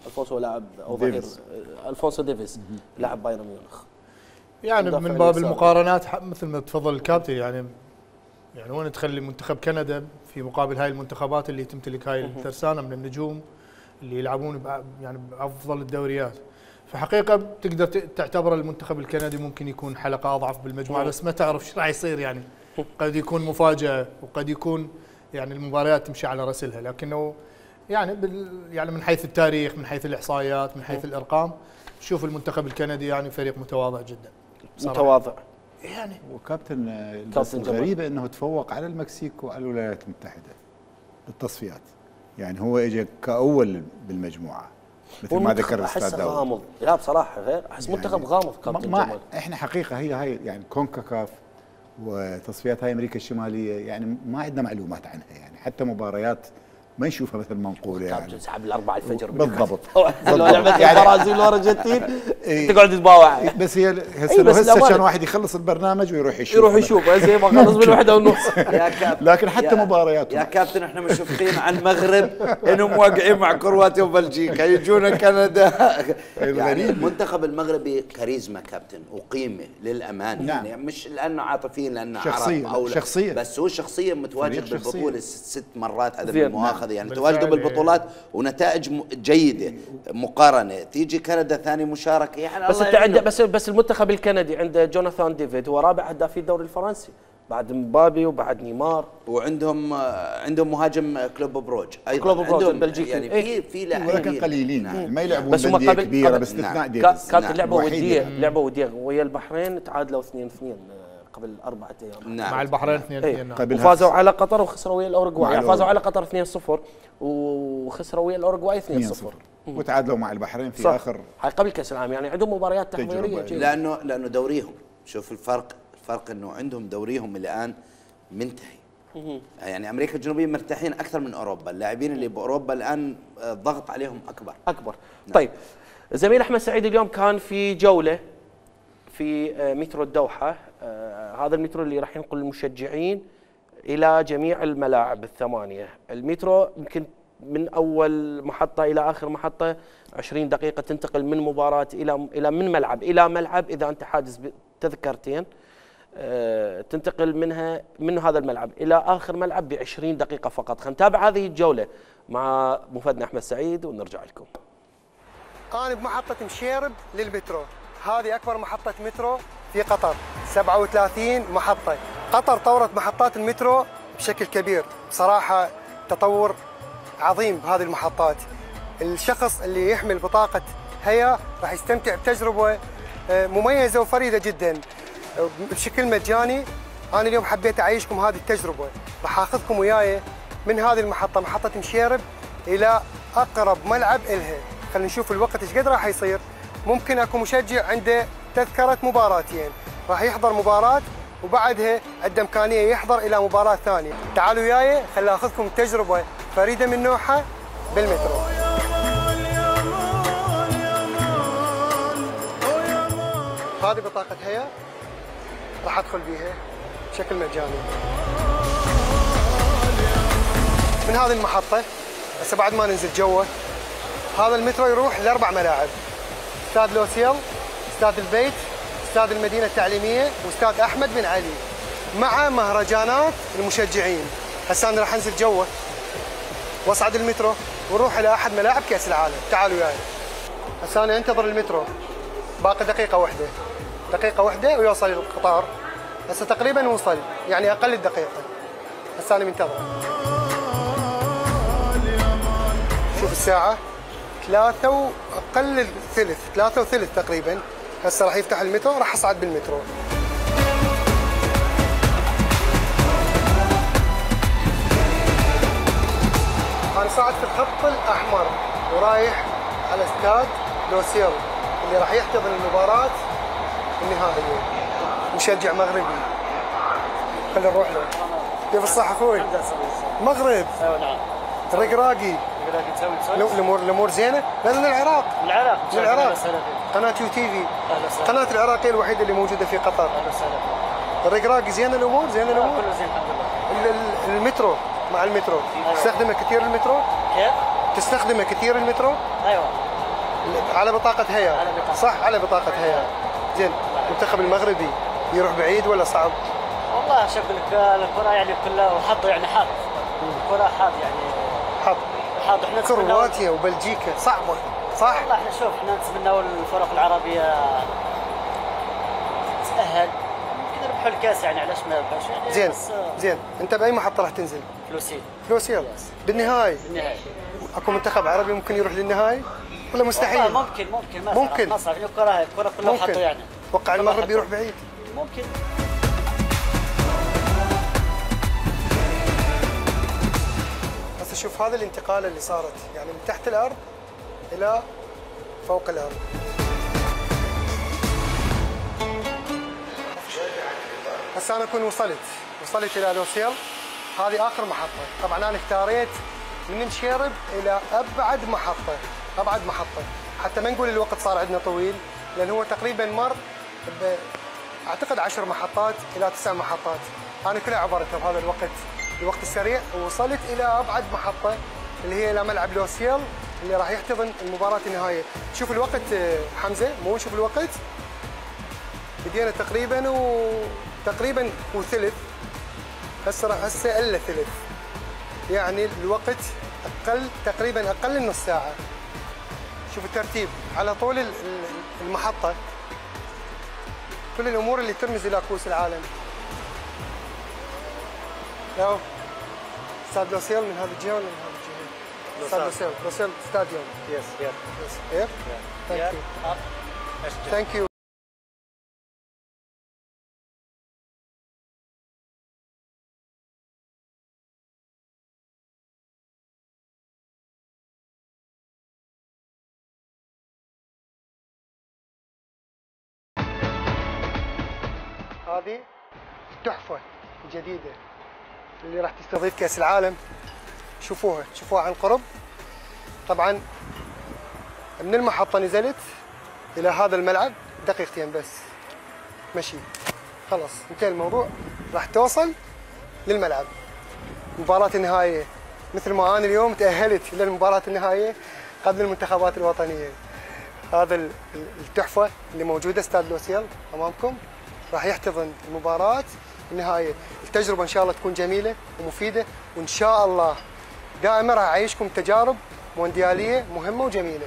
الفونسو لاعب او ظهير الفونسو ديفيز لاعب بايرن ميونخ. يعني من باب المقارنات مثل ما تفضل الكابتن، يعني وين تخلي منتخب كندا في مقابل هاي المنتخبات اللي تمتلك هاي الترسانه من النجوم اللي يلعبون يعني بافضل الدوريات. فحقيقه تقدر تعتبر المنتخب الكندي ممكن يكون حلقه اضعف بالمجموعه، بس ما تعرف ايش راح يصير. يعني قد يكون مفاجاه وقد يكون يعني المباريات تمشي على رسلها، لكنه يعني يعني من حيث التاريخ، من حيث الاحصائيات، من حيث الارقام، شوف المنتخب الكندي يعني فريق متواضع جدا بصراحة. متواضع يعني. وكابتن الغريبه انه تفوق على المكسيك وعلى الولايات المتحده بالتصفيات، يعني هو اجى كاول بالمجموعه مثل ما ذكر الاستاذ داود. غامض، لا بصراحه غير احس يعني منتخب غامض كابتن جمال. احنا حقيقه هي يعني كونكاكاف وتصفيات هاي امريكا الشماليه يعني ما عندنا معلومات عنها، يعني حتى مباريات ما نشوفها مثل ما نقول يعني. كابتن سحب الأربعة الفجر بالضبط. لعبة البرازيل والارجنتين تقعد تتباوع. بس هي هسه كان واحد يخلص البرنامج ويروح يشوف زي ما خلص بالوحدة ونص. لكن حتى مبارياتهم يا كابتن احنا مشفقين على المغرب انهم واقعين مع كرواتيا وبلجيكا، يجونا كندا. يعني المنتخب المغربي كاريزما كابتن وقيمه للامانه. نعم. يعني مش لانه عاطفيين لانه شخصية عرب او شخصية. بس هو شخصيا متواجد بالبطوله 6 مرات، هذا بالمؤاخذه يعني تواجدوا بالبطولات ونتائج جيده مقارنه. تيجي كندا ثاني مشاركه يعني بس انت عندك بس المنتخب الكندي عنده جوناثان ديفيد هو رابع هداف الدوري الفرنسي بعد مبابي وبعد نيمار، وعندهم مهاجم كلوب بروج ايضا، كلوب بروج البلجيكي يعني في لاعبين ولكن قليلين يعني ما يلعبون بنديه كبيره باستثناء ديفيز. كانت لعبه وديه ويا البحرين تعادلوا 2-2 قبل 4 ايام. مع البحرين 2-2 وفازوا على قطر وخسروا ويا الاوروغواي. فازوا على قطر 2-0 وخسروا ويا الاوروغواي 2-0 وتعادلوا مع البحرين في اخر هاي قبل كاس العالم. يعني عندهم مباريات تحضيريه جيده لانه دوريهم. شوف الفرق انه عندهم دوريهم الان منتهي. يعني امريكا الجنوبيه مرتاحين اكثر من اوروبا، اللاعبين اللي باوروبا الان الضغط عليهم اكبر. طيب زميل احمد سعيد اليوم كان في جوله في مترو الدوحه، هذا المترو اللي راح ينقل المشجعين الى جميع الملاعب الثمانيه. المترو يمكن من اول محطه الى اخر محطه 20 دقيقه، تنتقل من مباراه الى من ملعب الى ملعب. اذا انت حاجز تذكرتين تنتقل من هذا الملعب الى اخر ملعب ب 20 دقيقه فقط. خلينا نتابع هذه الجوله مع مفادنا احمد سعيد ونرجع لكم. انا بمحطه مشيرب للمترو، هذه اكبر محطه مترو في قطر، 37 محطه. قطر طورت محطات المترو بشكل كبير، بصراحه تطور عظيم بهذه المحطات. الشخص اللي يحمل بطاقه هيا راح يستمتع بتجربه مميزه وفريده جدا بشكل مجاني. انا اليوم حبيت اعيشكم هذه التجربه، راح اخذكم وياي من هذه المحطه محطه مشيرب الى اقرب ملعب الها. خلينا نشوف الوقت ايش قد راح يصير. ممكن اكو مشجع عنده تذكره مباراتين، راح يحضر مباراه وبعدها عنده امكانيه يحضر الى مباراه ثانيه. تعالوا وياي خليني اخذكم تجربه فريده من نوعها بالمترو. هذه بطاقه هيا راح ادخل بيها بشكل مجاني من هذه المحطه. هسه بعد ما ننزل جوه، هذا المترو يروح ل4 ملاعب: استاد لوسيل، استاد البيت، استاد المدينه التعليميه، واستاد احمد بن علي، مع مهرجانات المشجعين. هسه انا راح انزل جوه واصعد المترو ونروح الى احد ملاعب كاس العالم. تعالوا وياي. هسه انا انتظر المترو، باقي دقيقه واحده ويوصل القطار. هسه تقريبا وصل، يعني اقل الدقيقه. هسه انا منتظر. شوف الساعه 3 واقل الثلث، 3 وثلث تقريبا. هسه راح يفتح المترو، راح اصعد بالمترو. انا صاعد في الخط الاحمر ورايح على استاد لوسيل اللي راح يحتضن المباراه النهائيه. مشجع مغربي. خلينا نروح له. كيف الصحه اخوي؟ مغرب. ايوه نعم. الرقراقي. الامور زينه؟ لا من العراق. من العراق. قناه يو تي في. قناه العراقيه الوحيده اللي موجوده في قطر. الرقراقي زين الامور؟ زين الامور؟ كله زين الحمد لله. المترو، مع المترو تستخدمه كثير المترو؟ كيف؟ تستخدمه كثير المترو؟ ايوه. على بطاقة هيا. صح، على بطاقة هيا. زين، المنتخب المغربي يروح بعيد ولا صعب؟ والله شوف لك الكرة يعني كلها حظ، يعني حظ. الكرة حظ يعني. حظ. احنا كرواتيا وبلجيكا صعبة، صح؟ والله احنا شوف احنا نتمناو الفرق العربية تتأهل، يمكن يربحوا الكاس يعني علاش ما يربحوش يعني. زين زين، انت بأي محطة راح تنزل؟ فلوسيل. بالنهاية اكو منتخب عربي ممكن يروح للنهائي ولا مستحيل؟ ممكن ما صعب، الكرة كلها حطوا يعني. توقع المغرب يروح بعيد؟ ممكن. هسه شوف هذا الانتقال اللي صارت يعني من تحت الارض الى فوق الارض. هسه انا اكون وصلت الى لوسيل، هذه اخر محطه. طبعا انا اختاريت من مشيرب الى ابعد محطه حتى ما نقول الوقت صار عندنا طويل، لان هو تقريبا مر اعتقد 10 محطات الى 9 محطات. انا كلها عبرتها بهذا الوقت السريع، ووصلت الى ابعد محطه اللي هي الى ملعب لوسيل اللي راح يحتضن المباراه النهائيه. شوف الوقت حمزه، مو نشوف الوقت، بدينا تقريبا وثلث، هسه الا ثلث، يعني الوقت تقريبا اقل من نص ساعه. شوف الترتيب على طول المحطه، كل الامور اللي ترمز الى كؤوس العالم. لو استاد لوسيل من هذه الجهه ولا من هذه الجهه؟ استاد لوسيل ستاديوم. Yes. Here? Thank you. هذه التحفة الجديدة اللي راح تستضيف كأس العالم. شوفوها عن قرب. طبعا من المحطة نزلت إلى هذا الملعب دقيقتين بس مشي، خلاص انتهى الموضوع. راح توصل للملعب مباراة النهائية، مثل ما أنا اليوم تأهلت إلى المباراة النهائية قبل المنتخبات الوطنية. هذا التحفة اللي موجودة استاد لوسيل أمامكم راح يحتضن المباراة النهائية. التجربة إن شاء الله تكون جميلة ومفيدة، وإن شاء الله دائما راح أعيشكم تجارب مونديالية مهمة وجميلة.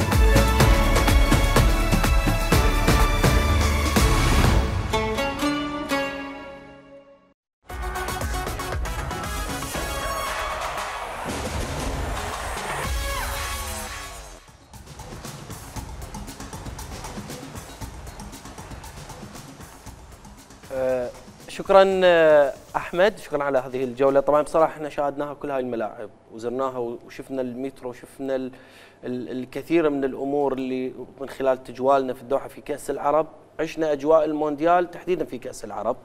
شكرا احمد، شكرا على هذه الجوله. طبعا بصراحه احنا شاهدناها كل هاي الملاعب وزرناها وشفنا المترو وشفنا الكثير من الامور اللي من خلال تجوالنا في الدوحه في كاس العرب. عشنا اجواء المونديال تحديدا في كاس العرب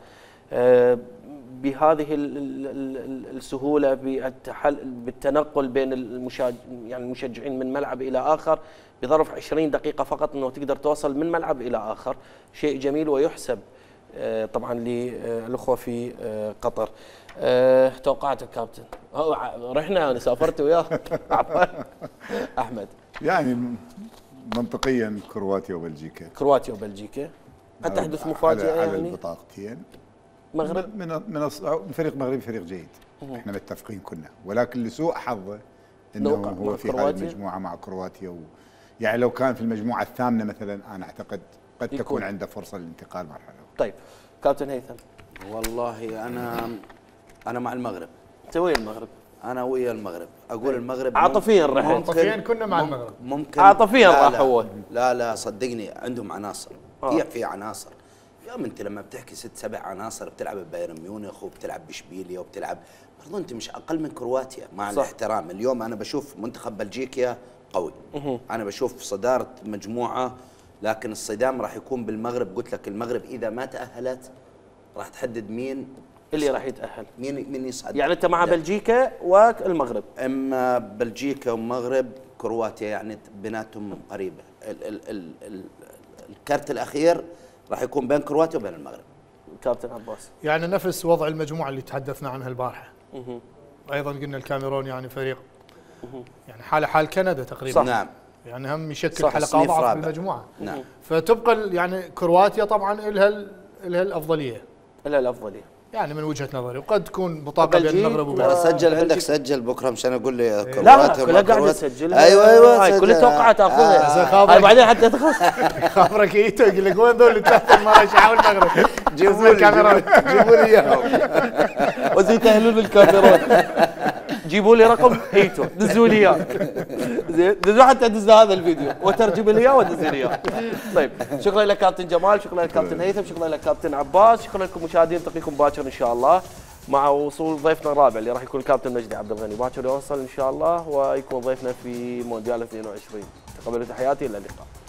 بهذه السهوله بالتنقل بين المشجعين من ملعب الى اخر بظرف 20 دقيقه فقط، انه تقدر توصل من ملعب الى اخر. شيء جميل ويحسب طبعا للاخوه في قطر. توقعاتك كابتن؟ رحنا انا سافرت وياه احمد. يعني منطقيا كرواتيا وبلجيكا. قد تحدث مفاجاه على يعني البطاقتين. مغرب من فريق مغربي فريق جيد. احنا متفقين كنا، ولكن لسوء حظه انه هو في هذه المجموعه مع كرواتيا يعني لو كان في المجموعه الثامنه مثلا انا اعتقد قد تكون عنده فرصه للانتقال مرحله. طيب كابتن هيثم. والله انا مع المغرب. انت ويا المغرب؟ انا ويا المغرب. اقول المغرب عاطفيا رحت. عاطفيا كنا مع المغرب. ممكن عاطفيا راح هو. لا صدقني عندهم عناصر. في عناصر. يا انت لما بتحكي 6-7 عناصر بتلعب ببايرن ميونخ وبتلعب باشبيليا وبتلعب برضه انت مش اقل من كرواتيا مع الاحترام. اليوم انا بشوف منتخب بلجيكا قوي. انا بشوف صداره مجموعه، لكن الصدام راح يكون بالمغرب. قلت لك المغرب اذا ما تاهلت راح تحدد مين اللي راح يتاهل، مين يصعد. يعني انت مع بلجيكا والمغرب؟ اما بلجيكا والمغرب، كرواتيا يعني بيناتهم قريبه. الكارت الاخير راح يكون بين كرواتيا وبين المغرب. كابتن عباس. يعني نفس وضع المجموعه اللي تحدثنا عنها البارحه. ايضا قلنا الكاميرون يعني فريق يعني حال كندا تقريبا. صح. نعم. يعني هم يشكل حلقه اضعف بالمجموعه. نعم. فتبقى يعني كرواتيا طبعا لها الافضليه. لها الافضليه. يعني من وجهه نظري، وقد تكون بطاقه بين المغرب وبلجيكا. سجل عندك، سجل بكره مشان اقول لي كرواتيا كلها قاعده تسجل. ايوه هاي كل توقعات تاخذها. هاي بعدين حتى خبرك ايتو يقول لك وين ذول الثلاث مره شعوا المغرب؟ جيبوا لي اياهم وزي تهلون الكاميرون. جيبوا لي رقم ايتو دزوا لي اياه. زين دزوا حتى دز هذا الفيديو وترجم لي اياه ودز لي اياه. طيب شكرا لك كابتن جمال، شكرا لك كابتن هيثم، شكرا لك كابتن عباس، شكرا لكم مشاهدين، نلتقيكم باكر ان شاء الله مع وصول ضيفنا الرابع اللي راح يكون الكابتن مجدي عبد الغني. باكر يوصل ان شاء الله ويكون ضيفنا في مونديال 22. تقبلوا تحياتي، الى اللقاء.